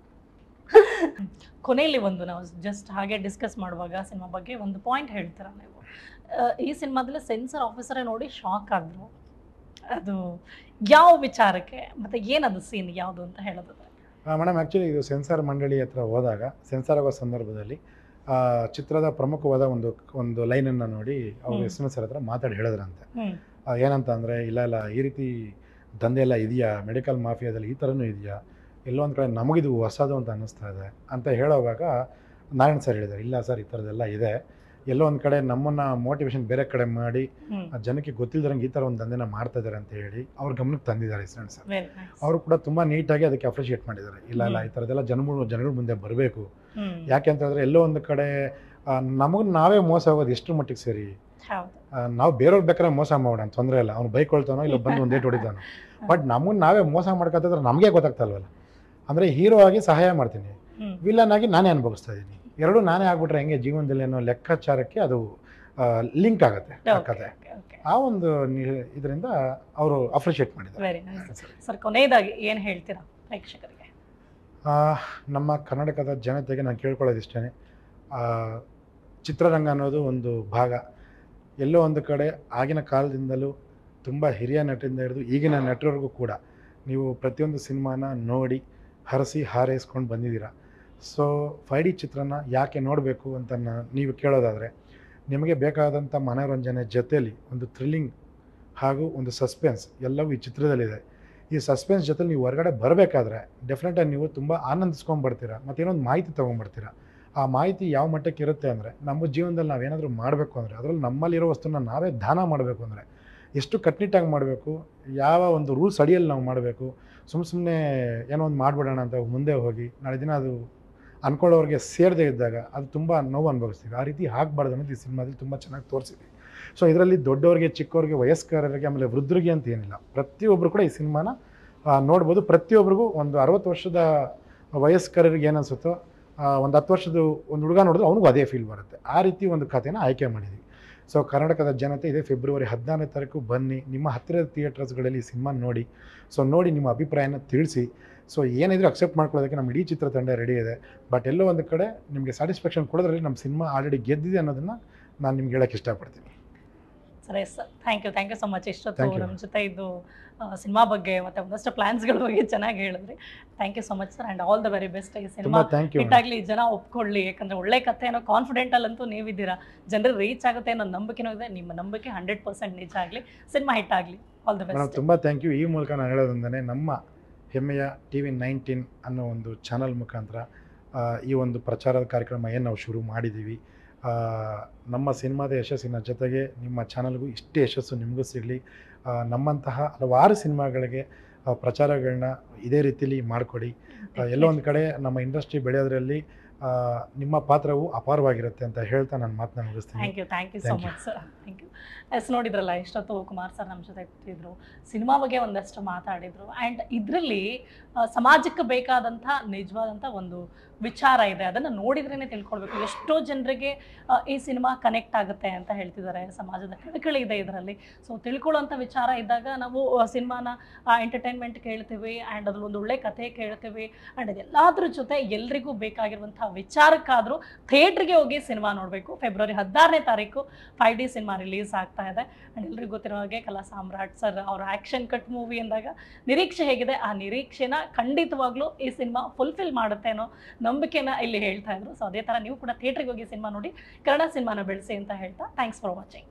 ಕೊನೆಯಲ್ಲಿ ಒಂದು ನಾವು ಜಸ್ಟ್ ಹಾಗೆ ಡಿಸ್ಕಸ್ ಮಾಡುವಾಗ ಸಿನಿಮಾ ಬಗ್ಗೆ ಒಂದು ಪಾಯಿಂಟ್ ಹೇಳ್ತೀರ ನೀವು. ಈ ಸಿನಿಮಾದಲ್ಲಿ ಸೆನ್ಸರ್ ಆಫೀಸರೇ ನೋಡಿ ಶಾಕ್ ಆದರು. ಅದು ಯಾವ ವಿಚಾರಕ್ಕೆ ಮತ್ತು ಏನದು ಸೀನ್ ಯಾವುದು ಅಂತ ಹೇಳೋದಾದ್ರೆ? ಮೇಡಮ್ ಆ್ಯಕ್ಚುಲಿ ಇದು ಸೆನ್ಸಾರ್ ಮಂಡಳಿ ಹತ್ರ ಹೋದಾಗ ಸೆನ್ಸಾರ್ ಆಗೋ ಸಂದರ್ಭದಲ್ಲಿ ಚಿತ್ರದ ಪ್ರಮುಖವಾದ ಒಂದು ಲೈನನ್ನು ನೋಡಿ ಅವ್ರು ಎಸ್ ಸರ್ ಹತ್ರ ಮಾತಾಡಿ ಹೇಳಿದ್ರಂತೆ. ಏನಂತ ಅಂದರೆ, ಇಲ್ಲ ಇಲ್ಲ ಈ ರೀತಿ ದಂಧೆ ಎಲ್ಲ ಇದೆಯಾ, ಮೆಡಿಕಲ್ ಮಾಫಿಯಾದಲ್ಲಿ ಈ ಥರನೂ ಇದೆಯಾ, ಎಲ್ಲೋ ಒಂದು ಕಡೆ ನಮಗಿದು ಹೊಸದು ಅಂತ ಅನ್ನಿಸ್ತಾ ಇದೆ ಅಂತ ಹೇಳೋವಾಗ ನಾರಾಯಣ್ ಸರ್ ಹೇಳಿದ್ದಾರೆ, ಇಲ್ಲ ಸರ್ ಈ ಥರದ್ದೆಲ್ಲ ಇದೆ, ಎಲ್ಲೋ ಒಂದು ಕಡೆ ನಮ್ಮನ್ನು ಮೋಟಿವೇಶನ್ ಬೇರೆ ಕಡೆ ಮಾಡಿ ಜನಕ್ಕೆ ಗೊತ್ತಿಲ್ಲದಂಗೆ ಈ ಥರ ಒಂದು ದಂಧೆನ ಮಾಡ್ತಾ ಇದ್ದಾರೆ ಅಂತ ಹೇಳಿ ಅವ್ರ ಗಮನಕ್ಕೆ ತಂದಿದ್ದಾರೆ ನಾರಾಯಣ್ ಸರ್. ಅವರು ಕೂಡ ತುಂಬ ನೀಟಾಗಿ ಅದಕ್ಕೆ ಅಪ್ರಿಷಿಯೇಟ್ ಮಾಡಿದ್ದಾರೆ. ಇಲ್ಲ ಇಲ್ಲ ಈ ಥರದ್ದೆಲ್ಲ ಜನಗಳ ಮುಂದೆ ಬರಬೇಕು. ಯಾಕೆ ಅಂತ ಹೇಳಿದ್ರೆ ಎಲ್ಲೋ ಒಂದು ಕಡೆ ನಮಗೆ ನಾವೇ ಮೋಸ ಹೋಗೋದು ಎಷ್ಟು ಮಟ್ಟಿಗೆ ಸರಿ. ನಾವು ಬೇರೆಯವ್ರು ಬೇಕಾದ್ರೆ ಮೋಸ ಮಾಡೋಣ, ತೊಂದರೆ ಇಲ್ಲ, ಅವ್ನು ಬೈಕ್ ಕೊಳ್ತಾನೋ ಇಲ್ಲ ಬಂದು ಒಂದೇ ಹೊಡಿತಾನೋ, ಬಟ್ ನಮಗೆ ನಾವೇ ಮೋಸ ಮಾಡ್ಕೊತಿದ್ರೆ ನಮಗೆ ಗೊತ್ತಾಗ್ತಲ್ವಲ್ಲ. ಅಂದರೆ ಹೀರೋ ಆಗಿ ಸಹಾಯ ಮಾಡ್ತೀನಿ, ವಿಲನ್ ಆಗಿ ನಾನೇ ಅನುಭವಿಸ್ತಾ ಇದ್ದೀನಿ, ಎರಡೂ ನಾನೇ ಆಗ್ಬಿಟ್ರೆ ಹೆಂಗೆ ಜೀವನದಲ್ಲಿ ಅನ್ನೋ ಲೆಕ್ಕಾಚಾರಕ್ಕೆ ಅದು ಲಿಂಕ್ ಆಗುತ್ತೆ ಆ ಕತೆ. ಆ ಒಂದು ಇದರಿಂದ ಅವರು ಅಪ್ರಿಷಿಯೇಟ್ ಮಾಡಿದ್ದಾರೆ. Very nice sir. ಕೊನೆಯದಾಗಿ ಏನು ಹೇಳ್ತೀರಾ ಪ್ರೇಕ್ಷಕರಿಗೆ? ನಮ್ಮ ಕರ್ನಾಟಕದ ಜನತೆಗೆ ನಾನು ಕೇಳ್ಕೊಳ್ಳೋದು ಇಷ್ಟೇ, ಚಿತ್ರರಂಗ ಅನ್ನೋದು ಒಂದು ಭಾಗ. ಎಲ್ಲೋ ಒಂದು ಕಡೆ ಆಗಿನ ಕಾಲದಿಂದಲೂ ತುಂಬ ಹಿರಿಯ ನಟರಿಂದ ಹಿಡಿದು ಈಗಿನ ನಟರಿಗೂ ಕೂಡ ನೀವು ಪ್ರತಿಯೊಂದು ಸಿನಿಮಾನ ನೋಡಿ ಹರಸಿ ಹಾರೈಸ್ಕೊಂಡು ಬಂದಿದ್ದೀರಾ. ಸೊ 5D ಚಿತ್ರನ ಯಾಕೆ ನೋಡಬೇಕು ಅಂತ ನೀವು ಕೇಳೋದಾದರೆ, ನಿಮಗೆ ಬೇಕಾದಂಥ ಮನೋರಂಜನೆ ಜೊತೆಯಲ್ಲಿ ಒಂದು ಥ್ರಿಲ್ಲಿಂಗ್ ಹಾಗೂ ಒಂದು ಸಸ್ಪೆನ್ಸ್ ಎಲ್ಲವೂ ಈ ಚಿತ್ರದಲ್ಲಿದೆ. ಈ ಸಸ್ಪೆನ್ಸ್ ಜೊತೆಲಿ ನೀವು ಹೊರಗಡೆ ಬರಬೇಕಾದ್ರೆ ಡೆಫಿನೆಟಾಗಿ ನೀವು ತುಂಬ ಆನಂದಿಸ್ಕೊಂಡ್ಬರ್ತೀರಾ ಮತ್ತು ಏನೊಂದು ಮಾಹಿತಿ ತೊಗೊಂಡ್ಬರ್ತೀರಾ. ಆ ಮಾಹಿತಿ ಯಾವ ಮಟ್ಟಕ್ಕೆ ಇರುತ್ತೆ ಅಂದರೆ, ನಮ್ಮ ಜೀವನದಲ್ಲಿ ನಾವೇನಾದರೂ ಮಾಡಬೇಕು ಅಂದರೆ, ಅದರಲ್ಲಿ ನಮ್ಮಲ್ಲಿರೋ ವಸ್ತುನ ನಾವೇ ದಾನ ಮಾಡಬೇಕು ಅಂದರೆ ಎಷ್ಟು ಕಟ್ನಿಟ್ಟಾಗಿ ಮಾಡಬೇಕು, ಯಾವ ಒಂದು ರೂಲ್ಸ್ ಅಡಿಯಲ್ಲಿ ನಾವು ಮಾಡಬೇಕು. ಸುಮ್ಮನೆ ಏನೋ ಒಂದು ಮಾಡಿಬಿಡೋಣ ಅಂತ ಮುಂದೆ ಹೋಗಿ ನಾಳೆ ದಿನ ಅದು ಅಂದ್ಕೊಳ್ಳೋರಿಗೆ ಸೇರದೇ ಇದ್ದಾಗ ಅದು ತುಂಬ ನೋವು ಅನುಭವಿಸ್ತೀವಿ. ಆ ರೀತಿ ಆಗಬಾರ್ದು ಅನ್ನೋದು ಈ ಸಿನಿಮಾದಲ್ಲಿ ತುಂಬ ಚೆನ್ನಾಗಿ ತೋರಿಸಿದೆ. ಸೊ ಇದರಲ್ಲಿ ದೊಡ್ಡವ್ರಿಗೆ, ಚಿಕ್ಕವ್ರಿಗೆ, ವಯಸ್ಕರಿಗೆ, ಆಮೇಲೆ ವೃದ್ಧರಿಗೆ ಅಂತ ಏನಿಲ್ಲ, ಪ್ರತಿಯೊಬ್ಬರು ಕೂಡ ಈ ಸಿನಿಮಾನ ನೋಡ್ಬೋದು. ಪ್ರತಿಯೊಬ್ಬರಿಗೂ ಒಂದು 60 ವರ್ಷದ ವಯಸ್ಕರಿಗೆ ಏನನ್ಸುತ್ತೋ, ಒಂದು 10 ವರ್ಷದ ಒಂದು ಹುಡುಗ ನೋಡಿದ್ರೆ ಅವನಿಗೂ ಅದೇ ಫೀಲ್ ಬರುತ್ತೆ. ಆ ರೀತಿ ಒಂದು ಕಥೆನ ಆಯ್ಕೆ ಮಾಡಿದ್ವಿ. ಸೊ ಕರ್ನಾಟಕದ ಜನತೆ ಇದೇ ಫೆಬ್ರವರಿ 14ನೇ ತಾರೀಕು ಬನ್ನಿ, ನಿಮ್ಮ ಹತ್ತಿರದ ಥಿಯೇಟರ್ಸ್ಗಳಲ್ಲಿ ಈ ಸಿನಿಮಾ ನೋಡಿ. ಸೊ ನೋಡಿ ನಿಮ್ಮ ಅಭಿಪ್ರಾಯನ ತಿಳಿಸಿ. ಸೊ ಏನಿದ್ರು ಅಕ್ಸೆಪ್ಟ್ ಮಾಡ್ಕೊಳ್ಳೋದಕ್ಕೆ ನಮ್ಮ ಇಡೀ ಚಿತ್ರತಂಡ ರೆಡಿ ಇದೆ. ಬಟ್ ಎಲ್ಲೋ ಒಂದು ಕಡೆ ನಿಮಗೆ ಸ್ಯಾಟಿಸ್ಫ್ಯಾಕ್ಷನ್ ಕೊಡೋದ್ರಲ್ಲಿ ನಮ್ಮ ಸಿನಿಮಾ ಆಲ್ರೆಡಿ ಗೆದ್ದಿದೆ ಅನ್ನೋದನ್ನು ನಾನು ನಿಮ್ಗೆ ಹೇಳೋಕ್ಕೆ ಇಷ್ಟಪಡ್ತೀನಿ. ಸರಿ sir, thank you so much. ಇಷ್ಟೊತ್ತು ನಮ್ಮ ಜೊತೆ ಇದು ಸಿನಿಮಾ ಬಗ್ಗೆ ಮತ್ತು ಒಂದಷ್ಟು ಪ್ಲಾನ್ಸ್ಗಳ ಬಗ್ಗೆ ಚೆನ್ನಾಗಿ ಹೇಳಿದ್ರಿ. Thank you so much sir, and all the very best. ಈ ಸಿನಿಮಾ ಹಿಟ್ ಆಗಲಿ, ಜನ ಒಪ್ಕೊಳ್ಳಿ. ಯಾಕಂದರೆ ಒಳ್ಳೆ ಕಥೆ ಅನ್ನೋ ಕಾನ್ಫಿಡೆಂಟಲ್ಲಂತೂ ನೀವಿದ್ದೀರಾ, ಜನರಿಗೆ ರೀಚ್ ಆಗುತ್ತೆ ಅನ್ನೋ ನಂಬಿಕೆನೂ ಇದೆ. ನಿಮ್ಮ ನಂಬಿಕೆ 100% ನಿಜ ಆಗಲಿ, ಸಿನಿಮಾ ಹಿಟ್ ಆಗಲಿ. All the best. ತುಂಬ ಥ್ಯಾಂಕ್ ಯು. ಈ ಮೂಲಕ ನಾನು ಹೇಳೋದಂದರೆ, ನಮ್ಮ ಹೆಮ್ಮೆಯ TV19 ಅನ್ನೋ ಒಂದು ಚಾನಲ್ ಮುಖಾಂತರ ಈ ಒಂದು ಪ್ರಚಾರದ ಕಾರ್ಯಕ್ರಮ ಏನು ನಾವು ಶುರು ಮಾಡಿದ್ದೀವಿ. ನಮ್ಮ ಸಿನಿಮಾದ ಯಶಸ್ಸಿನ ಜೊತೆಗೆ ನಿಮ್ಮ ಚಾನಲ್ಗೂ ಇಷ್ಟೇ ಯಶಸ್ಸು ನಿಮಗೂ ಸಿಗಲಿ. ನಮ್ಮಂತಹ ಹಲವಾರು ಸಿನಿಮಾಗಳಿಗೆ ಪ್ರಚಾರಗಳನ್ನ ಇದೇ ರೀತಿಯಲ್ಲಿ ಮಾಡಿಕೊಡಿ. ಎಲ್ಲೋ ಒಂದು ಕಡೆ ನಮ್ಮ ಇಂಡಸ್ಟ್ರಿ ಬೆಳೆಯೋದ್ರಲ್ಲಿ ನಿಮ್ಮ ಪಾತ್ರವು ಅಪಾರವಾಗಿರುತ್ತೆ ಅಂತ ಹೇಳ್ತಾ ನಾನು ಮಾತನ್ನ ಮುಗಿಸ್ತೀನಿ. Thank you so much sir. Thank you. ನೋಡಿದ್ರಲ್ಲ, ಇಷ್ಟೊತ್ತು ಕುಮಾರ್ ಸರ್ ನಮ್ಮ ಜೊತೆ ಕೂತಿದ್ರು, ಸಿನಿಮಾ ಬಗ್ಗೆ ಒಂದಷ್ಟು ಮಾತಾಡಿದರು. ಆ್ಯಂಡ್ ಇದರಲ್ಲಿ ಸಮಾಜಕ್ಕೆ ಬೇಕಾದಂಥ ನಿಜವಾದಂಥ ಒಂದು ವಿಚಾರ ಇದೆ, ಅದನ್ನು ನೋಡಿದ್ರೇ ತಿಳ್ಕೊಳ್ಬೇಕು. ಎಷ್ಟೋ ಜನರಿಗೆ ಈ ಸಿನಿಮಾ ಕನೆಕ್ಟ್ ಆಗುತ್ತೆ ಅಂತ ಹೇಳ್ತಿದ್ದಾರೆ. ಸಮಾಜದ ಕಳಕಳಿ ಇದೆ ಇದರಲ್ಲಿ. ಸೊ ತಿಳ್ಕೊಳ್ಳೋಂಥ ವಿಚಾರ ಇದ್ದಾಗ ನಾವು ಸಿನಿಮಾನ ಎಂಟರ್ಟೈನ್ಮೆಂಟ್ ಕೇಳ್ತೀವಿ, ಆ್ಯಂಡ್ ಅದ್ರಲ್ಲಿ ಒಂದು ಒಳ್ಳೆ ಕಥೆ ಕೇಳ್ತೀವಿ. ಆ್ಯಂಡ್ ಅದೆಲ್ಲದ್ರ ಜೊತೆ ಎಲ್ರಿಗೂ ಬೇಕಾಗಿರುವಂಥ ವಿಚಾರಕ್ಕಾದರೂ ಥಿಯೇಟ್ರಿಗೆ ಹೋಗಿ ಸಿನಿಮಾ ನೋಡಬೇಕು. ಫೆಬ್ರವರಿ 16ನೇ ತಾರೀಕು 5D ಸಿನಿಮಾ ರಿಲೀಸ್ ಆಗ್ತಾ ಇದೆ. ಆ್ಯಂಡ್ ಎಲ್ರಿಗೂ ಗೊತ್ತಿರೋ ಹಾಗೆ ಕಲಾ ಸಾಮ್ರಾಟ್ ಸರ್ ಅವರ ಆ್ಯಕ್ಷನ್ ಕಟ್ ಮೂವಿ ಅಂದಾಗ ನಿರೀಕ್ಷೆ ಹೇಗಿದೆ, ಆ ನಿರೀಕ್ಷೆನ ಖಂಡಿತವಾಗ್ಲೂ ಈ ಸಿನಿಮಾ ಫುಲ್ಫಿಲ್ ಮಾಡುತ್ತೆ ಅನ್ನೋ ನಂಬಿಕೆನ ಇಲ್ಲಿ ಹೇಳ್ತಾ ಇದ್ರು. ಸೊ ಅದೇ ಥರ ನೀವು ಕೂಡ ಥಿಯೇಟ್ರಿಗೆ ಹೋಗಿ ಸಿನಿಮಾ ನೋಡಿ ಕನ್ನಡ ಸಿನಿಮಾನ ಬೆಳೆಸಿ ಅಂತ ಹೇಳ್ತಾ, ಥ್ಯಾಂಕ್ಸ್ ಫಾರ್ ವಾಚಿಂಗ್.